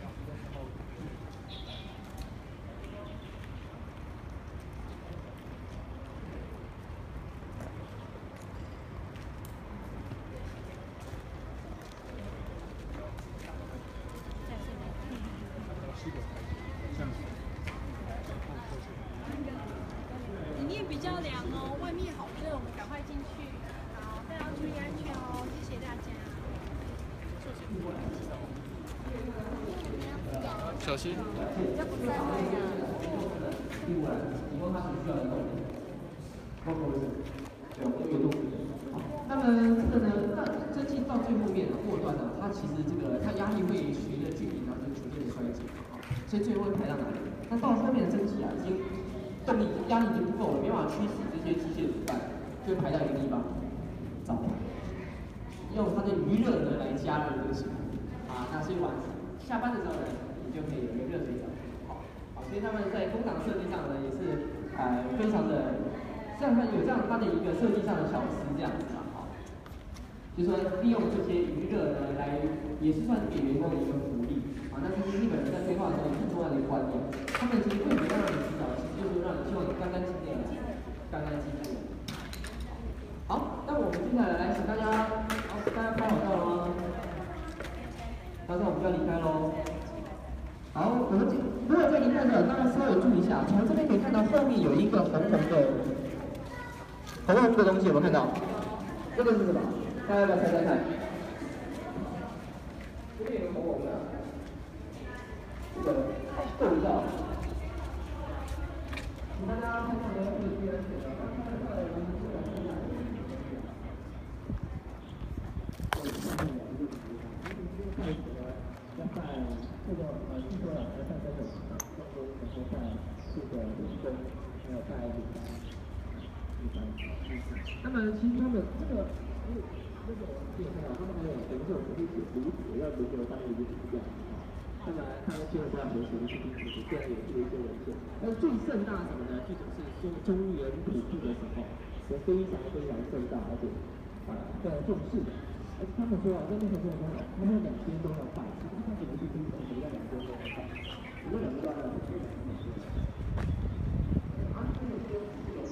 里面比较凉哦，外面好热，我们赶快进去。好，大家注意安全哦，谢谢大家。 小心。 那么这个呢，那蒸汽到最后面过段呢，它其实这个它压力会随着距离呢就逐渐的衰减，所以最后会排到哪里？那到后面的蒸汽啊，已经动力压力已经不够了，没办法驱使这些机械怎么办？就会排到一个地方，澡堂，用它的余热呢来加热这个水，啊，那所以晚下班的时候呢，你就可以有一个热水澡，好，好，所以他们在工厂设计上呢也是呃非常的，像它有这样它的一个设计上的巧思这样子啊，好，就说利用这些余热呢来，也是算是给员工的一个福利。啊，那其实日本人在规划的时候很重要的一个观念，他们其实为什么要让你洗澡，其实就是让你希望你干干净净的，干干净净的。好，那我们接下来来请大家，好，大家拍好照了吗？ 它后面有一个红红的红红的东西，有没有看到？这个是什么？大家要不要猜猜看？这边有个红红的，这个构造。大家看到没有？这边这个呃，据说啊，在在这中国能够在这个伦敦，还有在这个地方。那么其实他们这个，因为那个我记得看到，他们还有等于说我们可以写读写要轮流当一个主讲啊。那么他们基本上学习的是听读写，虽然有这一些文献，但是最盛大什么呢？据说是中中原普渡的时候，也非常非常盛大，而且啊非常重视的。而且他们说啊，在那个时候呢，他们两边都要拜，其实他可能是第一种，可能要两边都要拜，如果两边都要拜，就非常重视。啊，这个这个这个。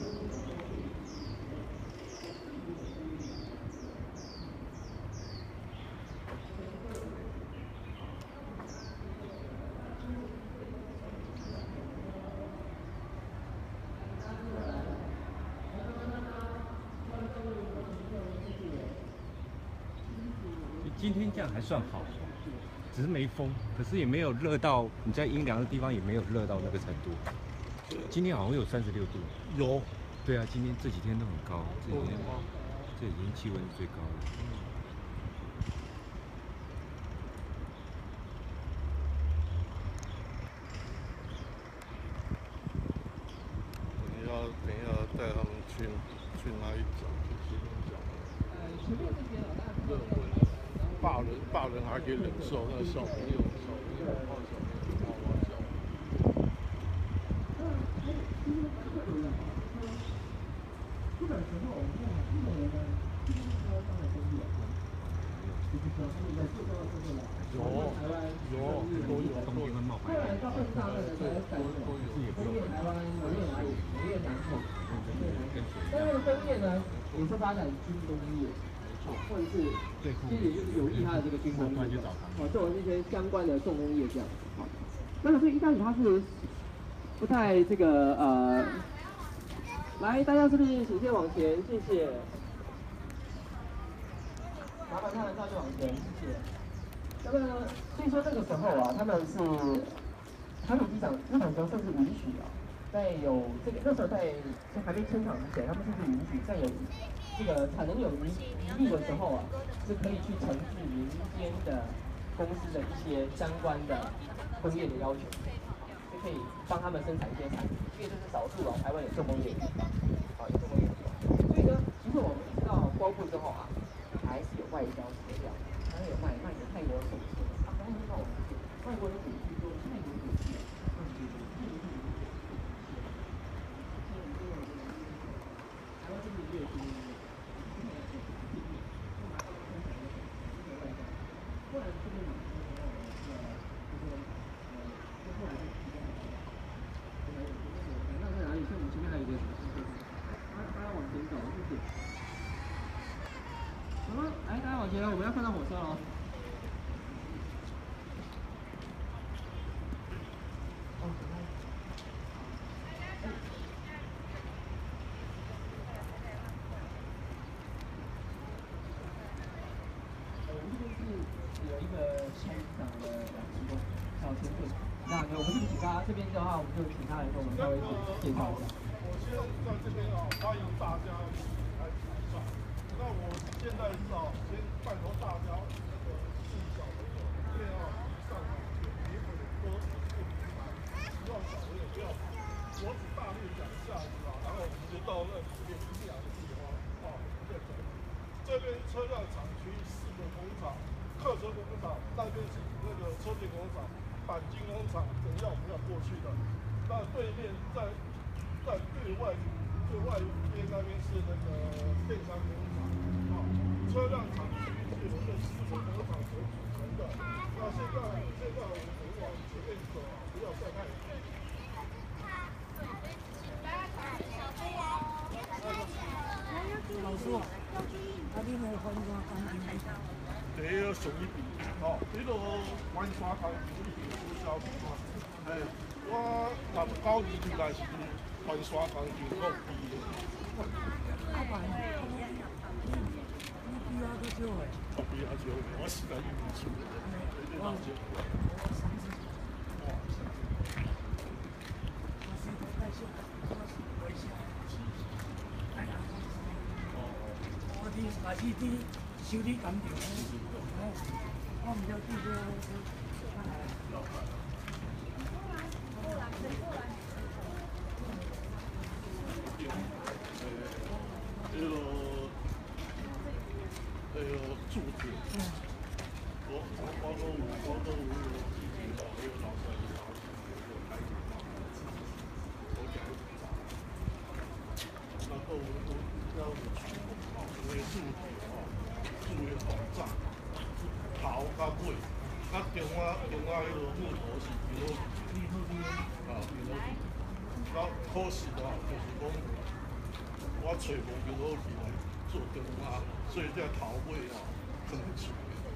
今天这样还算好，只是没风，可是也没有热到你在阴凉的地方也没有热到那个程度。今天好像有三十六度。 有。 对啊，今天这几天都很高，这几天这已经气温最高了。 等一下，等一下带他们去去哪里讲？去哪里讲？呃，前面这边啊，大家热温。大人大人还可以忍受，那个小朋友小朋友抱小朋友哇哇叫。这个时候我们看日本人呢，今天说上了生意了，就是说他们在做到这个了。有台湾有都有冬天会冒白后来到更大的才改成工业台湾、农业哪里、农业南口、农业南口。但是工业呢，也是发展军工业。或者是，其实也就是有益它的这个军工业，哦，作为这些相关的重工业这样。好，那么所以一开始它是不太这个呃，来，大家是不是请先往前，谢谢。麻烦他们照就往前，谢谢。那么所以说这个时候啊，他们是航母机长日本时候甚至允许啊，在有这个那时候在在还没迁厂之前，他们甚至允许在有这个产能有余余力的时候啊，是可以去承制民间的公司的一些相关的工业的要求，就可以帮他们生产一些产品，因为这是少数啊，台湾有重工业的地方，啊有重工业的地方，所以呢，其实我们一直到光复之后啊，还是有外交材料，还有卖卖的泰国手册，啊，刚刚知道我们外国人古迹说泰国古迹，嗯，对对，泰国古迹，台湾这边也有这个。后来这边马上的话，呃，就是呃，就后来就提到，后来有这个，那在哪里？像我们前面还有一个什么？大大家往前走，谢谢。好了，来，大家往前，我们要看到火车了。有一个现场的提供小前辈，那我们就请他这边的话，我们就请他来跟我们稍微介绍一下。我现在在这边啊，欢迎大家来参赛。那我现在是啊，先拜托大家那个是小朋友一定要上场去，别人多希望小朋友不要我只大力讲一下子啊，然后我们就到那里面阴凉的地方啊，再走。这边车辆厂区四个工厂。客车工厂那边是那个车电工厂、钣金工厂，等一下我们要过去的。那对面在在对外最外边那边是那个电商工厂啊，车辆厂区是由这四个工厂所组成的。那现在现在我们往前面走啊，不要再太远。 老师啊，那边的风光干净。 第一个上一边，哦，呢度玩沙滩，呢度小小嘛。哎，我南九二以来是翻刷钢筋弄低的。 阿爸，你比我都少诶。 我比我少，我时间用少，你老少。 我啲还是啲修理工程，我唔了解个。 那个，那个柱子，我我包括我包括我有自己找那个老师来我开始我讲，然后我我要我出哦，因为柱子哦，柱要好炸，头甲尾，啊中啊中啊迄个木头是比如啊比如，啊可惜哦，就是讲。我找无比好起来做中啊，所以这头尾哦很出。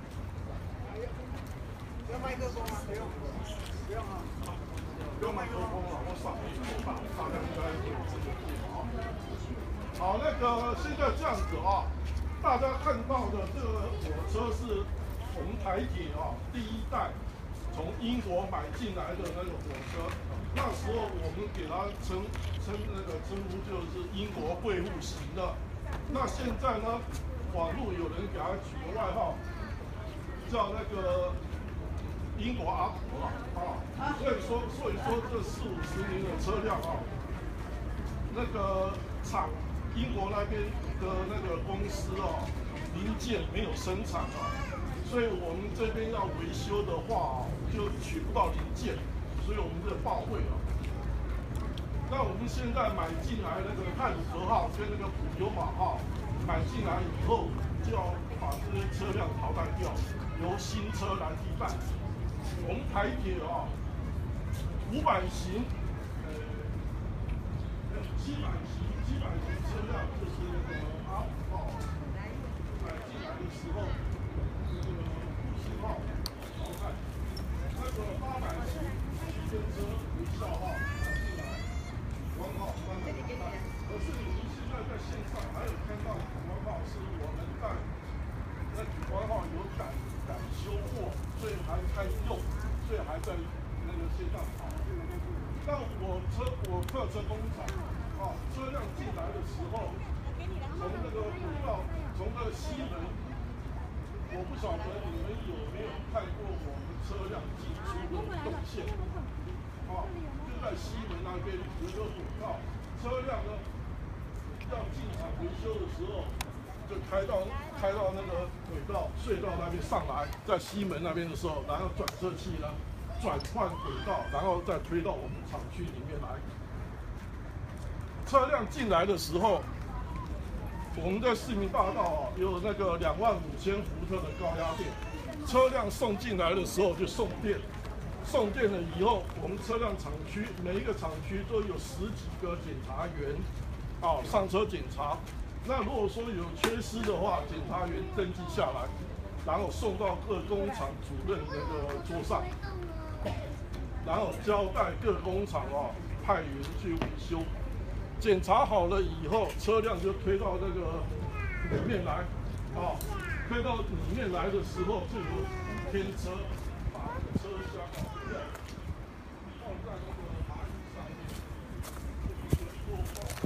要麦克风吗？不用，不用啊。 不用麦克风了，我上面有大，大家应该会有这个电脑。好，那个现在这样子啊，大家看到的这个火车是我们台铁啊第一代从英国买进来的那个火车。那时候我们给它称称那个称呼就是英国贵妇型的。那现在呢，网络有人给它取个外号，叫那个英国阿婆啊。所以说，所以说这四五十年的车辆啊，那个厂英国那边的那个公司啊，零件没有生产啊，所以我们这边要维修的话啊，就取不到零件。所以我们这报废了。那我们现在买进来那个汉和号跟那个普悠玛号买进来以后，就要把这些车辆淘汰掉，由新车来替代。我们台铁啊，五百型，呃，七百型，七百型车辆就是那个阿五号买进来的时候，这个五十号淘汰，那个八百型。电车微笑号拿进来，光号慢慢淘汰。可是你们现在在线上还有看到光号是我们在那光号有改改修过，所以还开用，所以还在那个线上跑。但我车我客车工厂啊，车辆进来的时候，从那个古道从那个西门，我不晓得你们有没有看过我们车辆进出的动线。啊，就在西门那边有一个轨道，车辆呢要进场维修的时候，就开到开到那个轨道隧道那边上来，在西门那边的时候，然后转车器呢转换轨道，然后再推到我们厂区里面来。车辆进来的时候，我们在市民大道啊有那个两万五千伏特的高压电，车辆送进来的时候就送电。送电了以后，我们车辆厂区每一个厂区都有十几个检查员，啊，上车检查。那如果说有缺失的话，检查员登记下来，然后送到各工厂主任那个桌上，然后交代各工厂啊派员去维修。检查好了以后，车辆就推到那个里面来，啊，推到里面来的时候就有五天车。把那个车厢啊，放在那个马椅上面，就是多放在，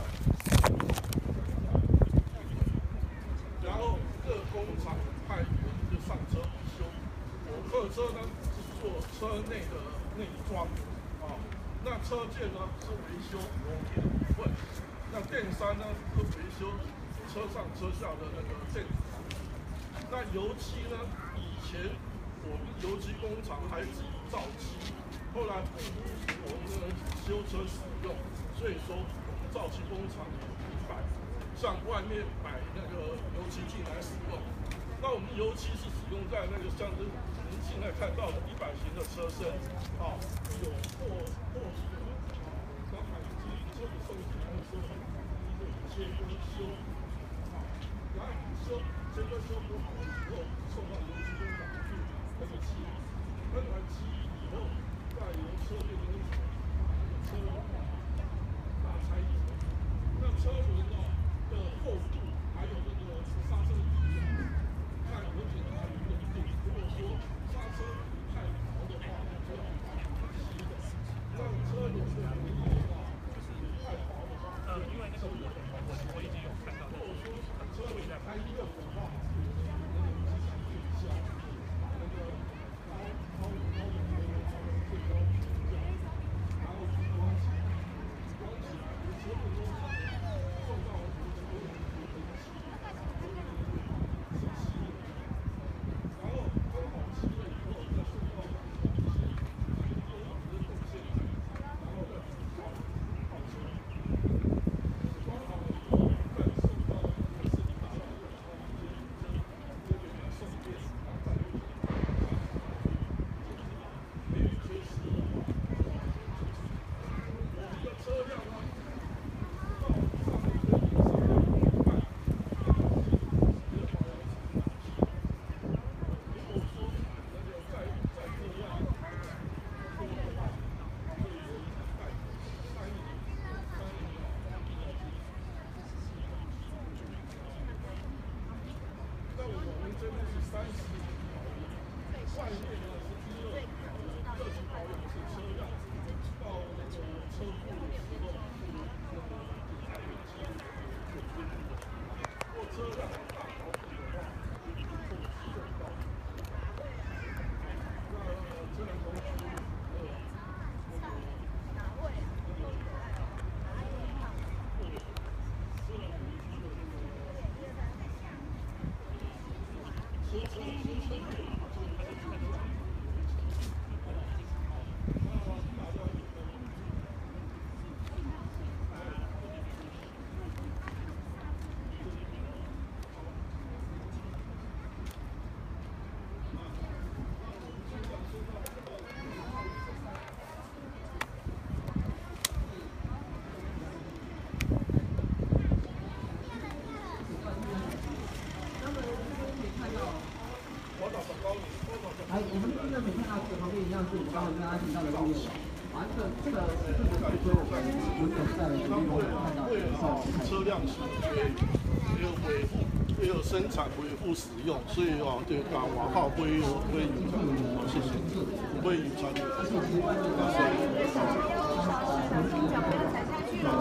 然后各工厂派员就上车修。我客车呢是做车内的内装，啊，那车件呢是维修油电部分，那电扇呢是维修车上车下的那个电子。那油漆呢，以前。我们油漆工厂还自己造漆，后来不符合我们的修车使用，所以说我们造漆工厂也明白，向外面买那个油漆进来使用。那我们油漆是使用在那个像是您现在看到的一百型的车身，啊，有破破损，那买机车子送进来的时候，一个切割修，啊，然后修切割修不好以后，送到油漆工厂去。喷了漆，喷完漆以后，再由车店工厂把车把材材质，那车轮哦的厚度，还有那个刹车皮啊，看而且它的稳定。如果说刹车皮太薄的话，就要把它吸的，让车轮的轮廓的话，就是太薄的话，呃，因为那个我我我已经有看到，如果说车轮太硬的话，那个机场最下把那个高高高的最高降，然后光起光起来，车轮都是受到所有的空气，所有的是吸的，然后刚好吸了以后再受到空气，又往这动线来，然后再跑跑车，装好了以后再送到还是你打到这个空间，这边来送电，然后再回去。没有缺失的话，我们的车辆呢，到上面可以上到一半，那个是直接保养厂拿去。如果说那个再再这样多的话，会有一大概三年、三年应该是。那我们这边是三十条，外面呢是第二条，热情保养是车辆到那个车库的时候，那个检查油漆有规定的。如果车辆大保养的话，就不扣送到。那车辆公司呃那个那个车辆公司的那个。车车车车内，就是它的车辆，那大家有没有？ 来，我们现在可以看到这个旁边一样是我们刚才跟大家提到的路面网，啊，这个这个这个是说我们原本在里面我们看到的上车辆是为为维护为了生产维护使用，所以啊，对啊，瓦号不会有不会影响，谢谢，不会影响。 脚不要踩下去喽，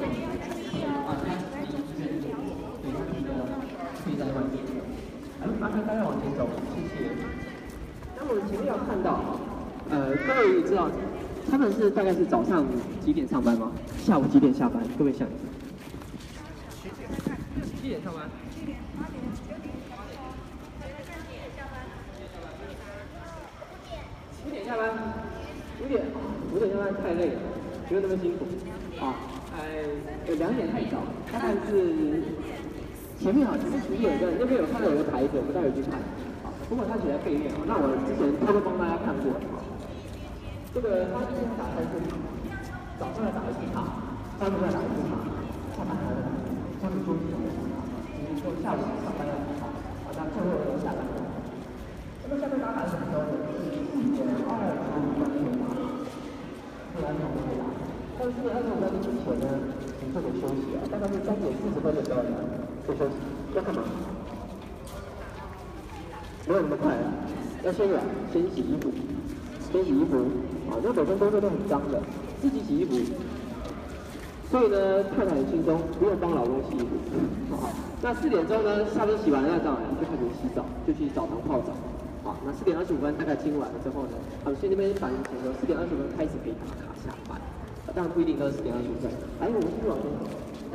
可以在外面。来，麻烦大家往前走，谢谢。那我们前面有看到，呃，各位知道他们是大概是早上几点上班吗？下午几点下班？各位想一下。几点上班？五点下班。五点，五点下班太累了，不用那么辛苦。啊，哎，有两点太早，大概是前面好像是有一个，那边有看到有个牌子，我们待会去看。不过他写在背面啊，那我之前偷偷帮大家看过。这个他今天打三次场，早上要打一次场，下午要打一次场，下班还要打，下午休息一次场，比如说下午上班要打场，好，那最后要下班。那么下班打卡什么时候呢？是四点二十五分前打，四点二十五分打。但是四点二十五分之前呢，请做点休息啊，大概是三点四十分的时候呢，做休息，要干嘛？没有那么快啊，要先软，先洗衣服，先洗衣服啊，因为本身工作都很脏的，自己洗衣服，所以呢，太太很轻松，不用帮老公洗衣服。好，那四点钟呢，差不多洗完要上来，就开始洗澡，就去澡堂泡澡。好，那四点二十五分大概清完了之后呢，他们去那边反映前说四点二十五分开始可以打卡下班，当然不一定都是四点二十五分。来，我们继续往前走。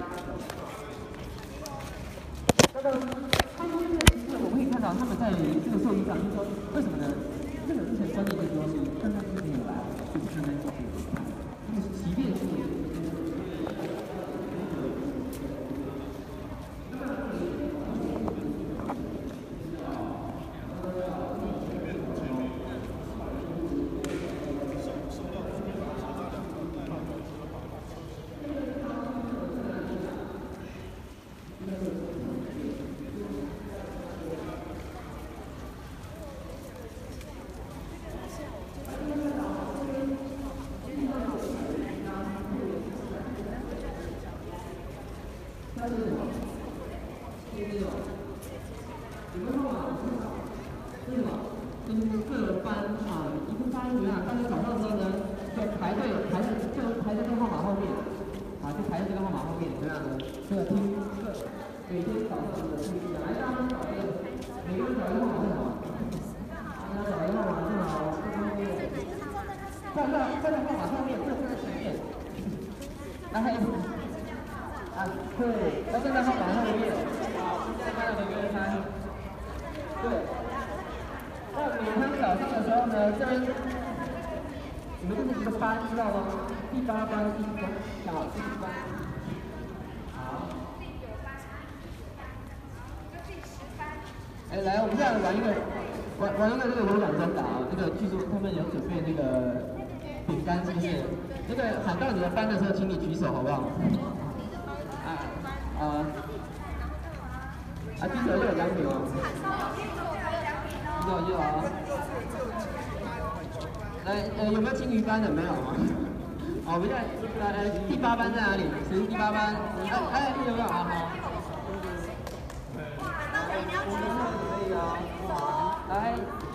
那个。我们可以看到他们在这个兽医上，就是说为什么呢？这个之前专业的说是刚刚是没有来，就是刚刚就是他们即便是。 有没有号码？是什么？就是各班啊，一个班怎么样？大家早上的时候呢，就排队排在就排在这个号码后面，啊，就排在这个号码后面，怎么样呢？这个听课，每天早上的听课，来大家找一个，每个人找一个号码是什么？大家找一个号码正好，站在站在号码上面，站在前面，来，啊，对，要站在号码后面，好，现在班的给我看，对。那每天早上的时候呢，这边你们这是一个班，知道吗？第八班、第九班、好，第十班。好。哎，来，我们现在玩一个玩玩一个这个有奖征答啊，这个据说他们有准备那个饼干，是不是？那个喊到你的班的时候，请你举手，好不好？啊啊啊！举手就有奖品哦。有有啊，来呃有没有青鱼班的？没有啊。好，我们现在来来第八班在哪里？谁是第八班？哎哎有没有啊？好。可以啊。来。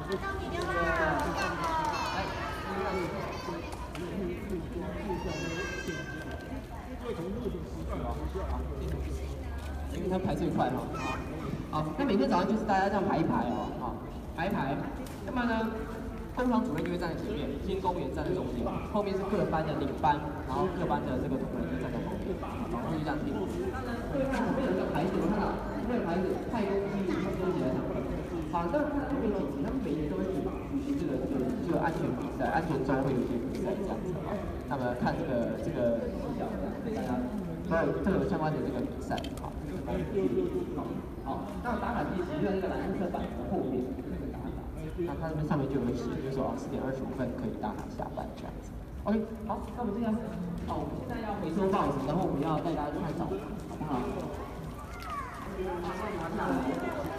因为他排最快哈。好，那每天早上就是大家这样排一排哦，好。排一排，那么呢，通常主任就会站在前面，监工员站在中间，后面是各班的领班，然后各班的这个同仁就站在旁边，好，就这样听。那呢，各位看旁边有一个牌子，我看到这个牌子太公基他们都写在上面。好，那他们会举，他们每年都会举举行这个这个这个安全比赛，安全周会有一些比赛这样子啊。那么看这个这个技巧，对大家都有都有相关的这个比赛，好。好，那打卡机其实在这个蓝色板的后面。那它这边上面就有写，就是说啊，四点二十五分可以打卡下班这样子。OK， 好，那我们现在，哦，我们现在要回收报纸，然后我们要带大家去看早，好不好？拿下来。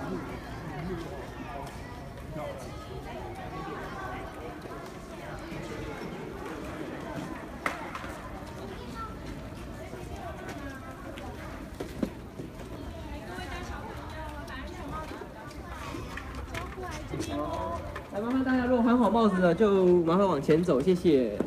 来，麻烦大家，如果还好帽子的，就麻烦往前走，谢谢。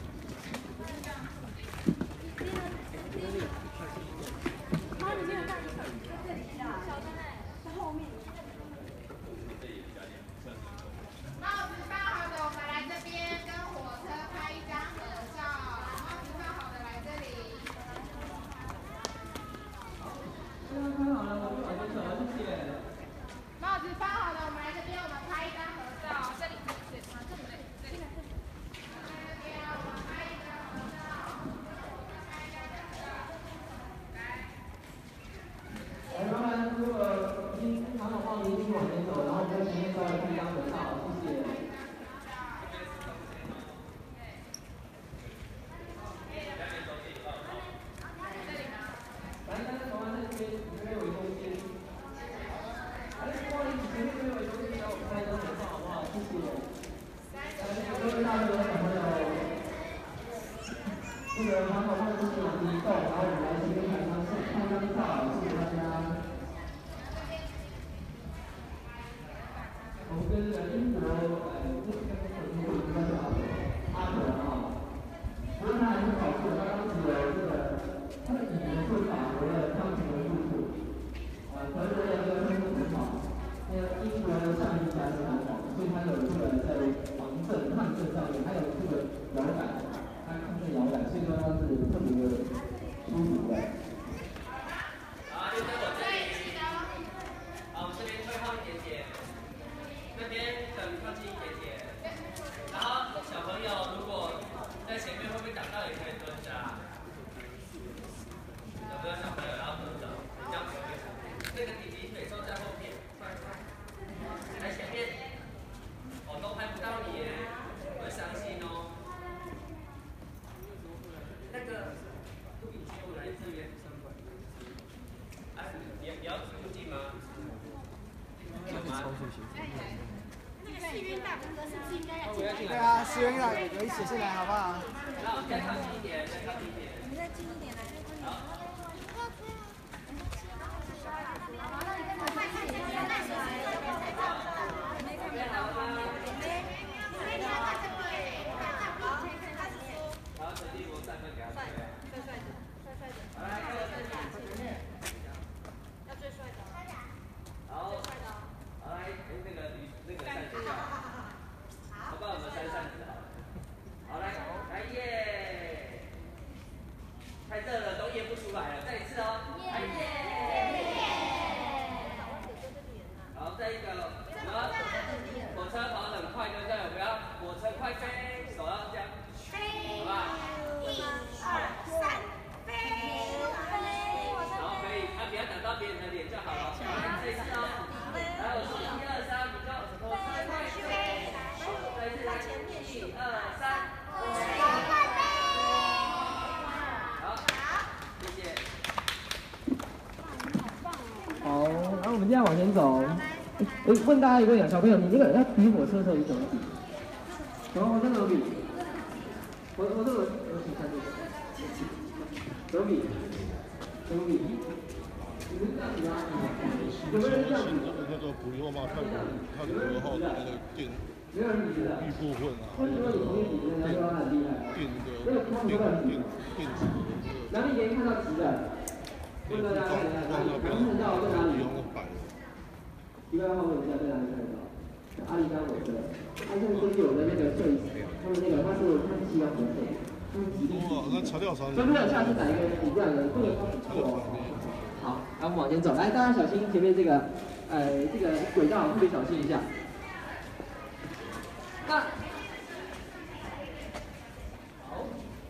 对啊，思源要有一起进来，好不好？ 再靠近一点，再靠近一点。 你再近一点来。好。好，那你再快一点，再现在往前走。哎，问大家一个问题，小朋友，你那个要比火车的时候，你怎么比？然后我怎么比？我我这个我请看这个，怎么比？怎么比？你们这样比啊？有没有人这样比？ 那个普利沃嘛，泰国泰国号的那个电没有人比的。 一部分啊， 为什么你同意比？人家说他很厉害。 电的那个空手道比。 电子。 哪里可以看到直的？问大家看一下，哪里？能看到在哪里？一般后面在在哪里看得到？阿里山火车，它现在根据我的那个摄影，他们那个他是他是希望火车，他们极力。 哇，那材料厂。 所以如果下次哪一个不一样的，这个不错哦。好，来我们往前走，来大家小心前面这个，呃，这个轨道特别小心一下。那。好。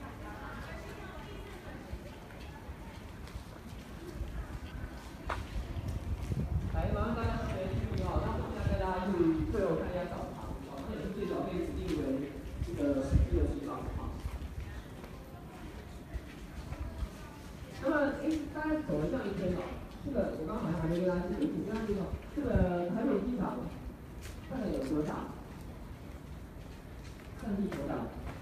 来，麻烦大家注意哦，那我现在带大家去最后看一下澡堂，哦，这也是最早被指定为这个实际的地方啊。那么，哎，大概走了这样一圈哦，这个我刚刚好像还没跟大家介绍，跟大家介绍，这个台北机场大概有多大？占地多大？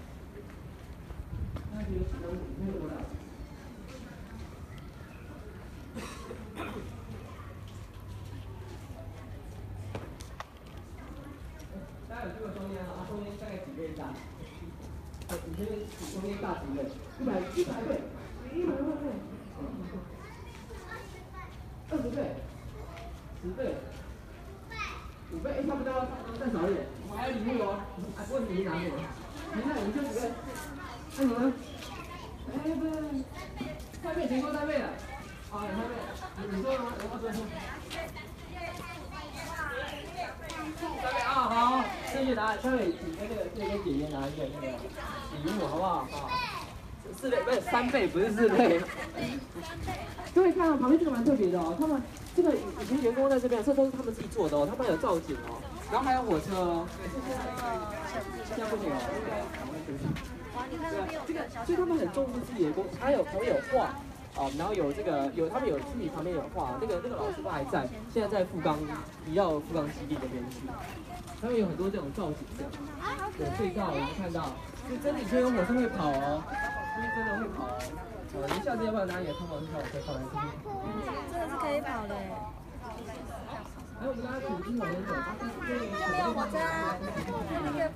大家觉得使用面积有多大？大家有这个中间啊，中间大概几倍大？呃，你这边比中间大几倍？一百一百倍，一百多倍，二十倍，十倍，五倍，哎，差不多，再少一点，我还有礼物哦，哎，不过你没拿过，你看你这几个，哎你们，哎不是，三倍成功三倍了，啊两三倍，你你说吗？我说说。三倍啊，好，正确答案。三倍，请跟那个这个姐姐拿一个那个礼物，好不好？好，四倍不是三倍，不是四倍。各位看到旁边这个蛮特别的哦，他们这个以前员工在这边，这都是他们自己做的哦，他们有造景哦，然后还有火车哦。现在不行哦，应该赶快休息。对啊，这个所以他们很重视自己的工，还有还有画。哦，然后有这个有他们有自己旁边有画，那个那个老师都还在，现在在富冈移到富冈基地那边去。他们有很多这种造型的，有隧道，我们看到，就真的以前有火车会跑哦，因为真的会跑哦。呃，您下次要不要拿你的通往小火车跑来这边？ 真的是可以跑的。 来，我们大家组织往前走，这里有火车啊，那个。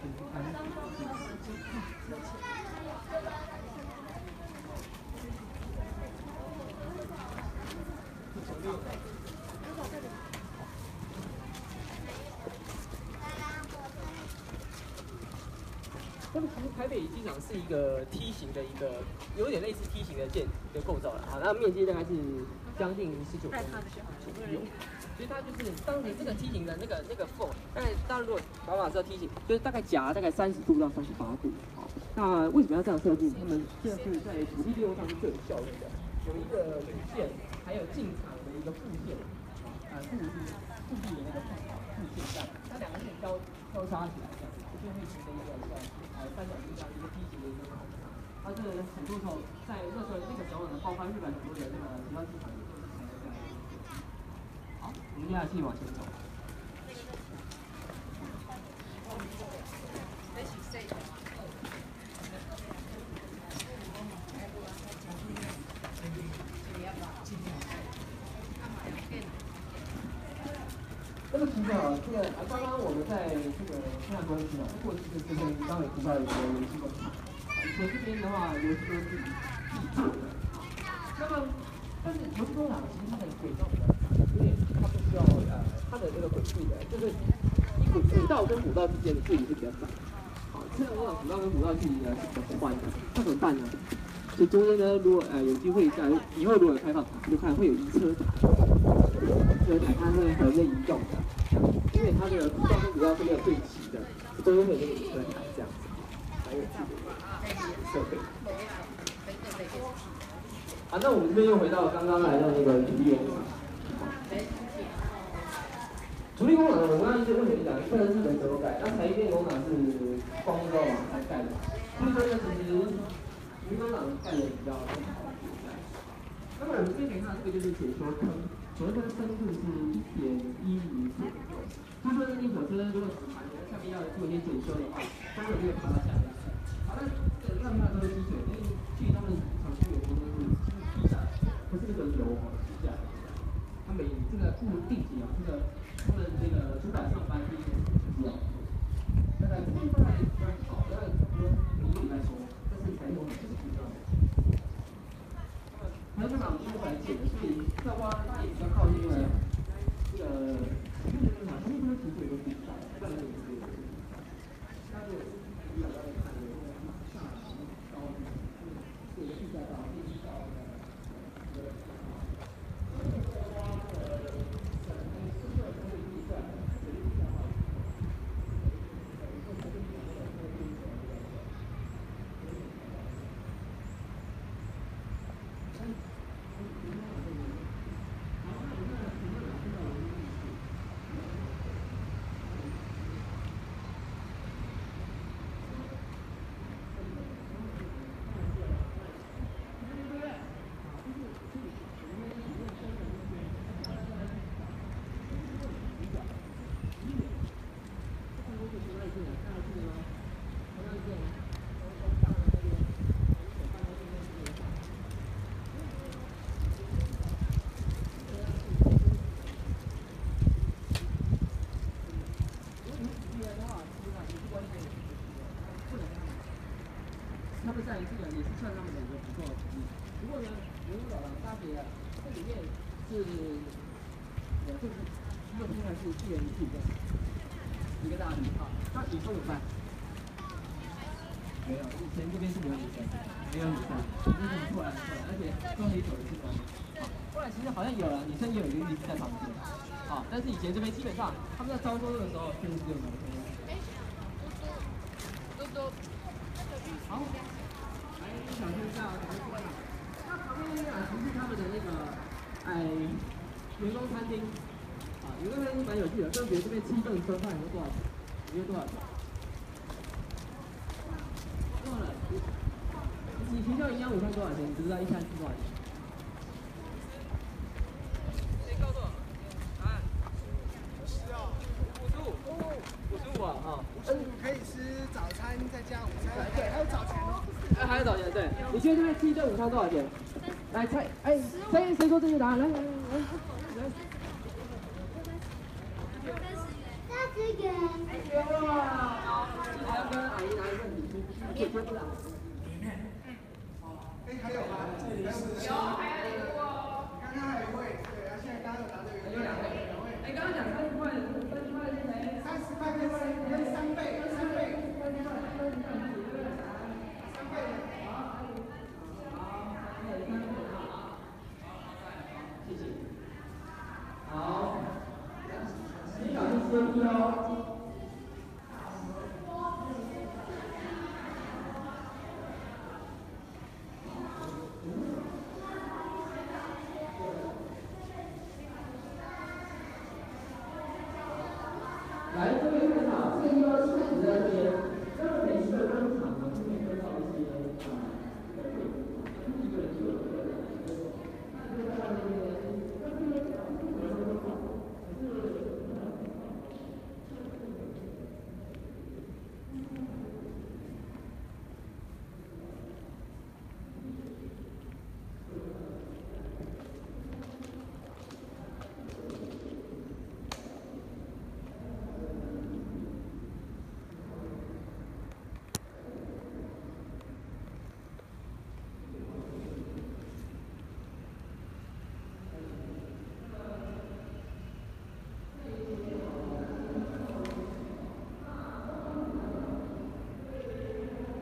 那么其实台北机场是一个梯形的一个，有点类似梯形的建的构造了啊，那面积大概是将近十九公左右，所以它就是当时这个梯形的那个那个缝，大概大家如果宝马知道梯形，就是大概夹大概三十度到三十八度。好，那为什么要这样设计？他们这样是在土地利用上是最有效率的，有一个主线，还有进场的一个副线，啊，副是副地的那个副副线，这样，它两个线交交叉起来，这样，就会形成一个算呃三角形这样一个梯形的一个口。它这个很多时候在那时候那个时候呢，包括日本很多的那个其他机场也都是采用这样的。好，我们接下来继续往前走。那么其实啊，这个刚刚我们在这个新加坡机场过去的这边，刚刚有提到一个游戏工厂，以前这边的话，游戏都是自己自己做的。那么，但是游戏工厂其实它的轨道比较长，因为它不需要呃它的这个轨距的，就是一轨轨道跟轨道之间的距离是比较长。好，这个工厂轨道跟轨道距离呢是比较宽的，那怎么办呢？所以中间呢，如果呃有机会在以后如果有开放，就看会有移车台，车台它会横着移动的，因为它的轨道跟轨道是没有对齐的，中间会有那个移车台这样子，还有自己的设备。好，那我们这边又回到刚刚来的那个土地工厂。土地工厂呢，我刚刚一直问你们讲，虽然是人手盖，那台积电工厂是光之后往才盖的，所以说呢，其实土地工厂盖的比较更好。那么我们这边可以看到，这个就是解说坑。 所谓的深度是一点一米左右。就说你火车如果只盘下面要做一些检修的话，都有这个爬到下面。好，那这个让它都是积水，因为去他们厂区有时候是地下，不是那个油哦，地下。他每这个不定期啊，这个他们这个主板上班第一天就是要，大概这一块比较好的，差不多每个礼拜收，但是才有很多地方。还有这场是本来剪的，所以校花它也比较靠近了这个，因为这个马上这个其实有个比赛，这个有一个，它就比较大家看的，下级高的，这个地下道、地下道的，这个。他们在这个也是算他们的一个不错的体验。不过呢，人工岛廊差别啊，这里面是呃，这是右边还是一人一户的一个大礼啊，它女生有办？没有，以前这边是没有女生，没有女生，这是突然出来，而且终于走的是关系。后来其实好像有了，女生也有一个浴室在旁边，啊，但是以前这边基本上他们在招收的时候就是只有男生。嘟嘟，好。小学校，那旁边那个其实是他们的那个哎员工餐厅，啊，员工餐厅蛮有趣的，分别这边七顿车饭有多少钱？一个多少钱？忘了，你学校营养午餐多少钱？你知不知道一餐是多少钱？谁告诉我？答案？五十啊，五十五，五十五啊，哈。五十五可以吃早餐再加午餐，对，还有早餐哦。哎，还有早餐，对。你觉得这边吃一顿午餐多少钱？来猜，哎，谁谁说正确答案？来来来来来。 三十元。 哇！还要跟阿姨拿一份礼物，解决不了。 哎，还有吗？有，还有礼物哦。刚刚还有一位，对，然后现在刚刚有拿这个，有两位，两位。哎，刚刚讲三十块的，三十块是谁？三十块跟跟三倍，三倍。 好，你小心接地哦。来，各位看到这个地方是开始在这边，那么每一个工厂呢，这边会到一些啊，一个人就有一个人，那就在这边。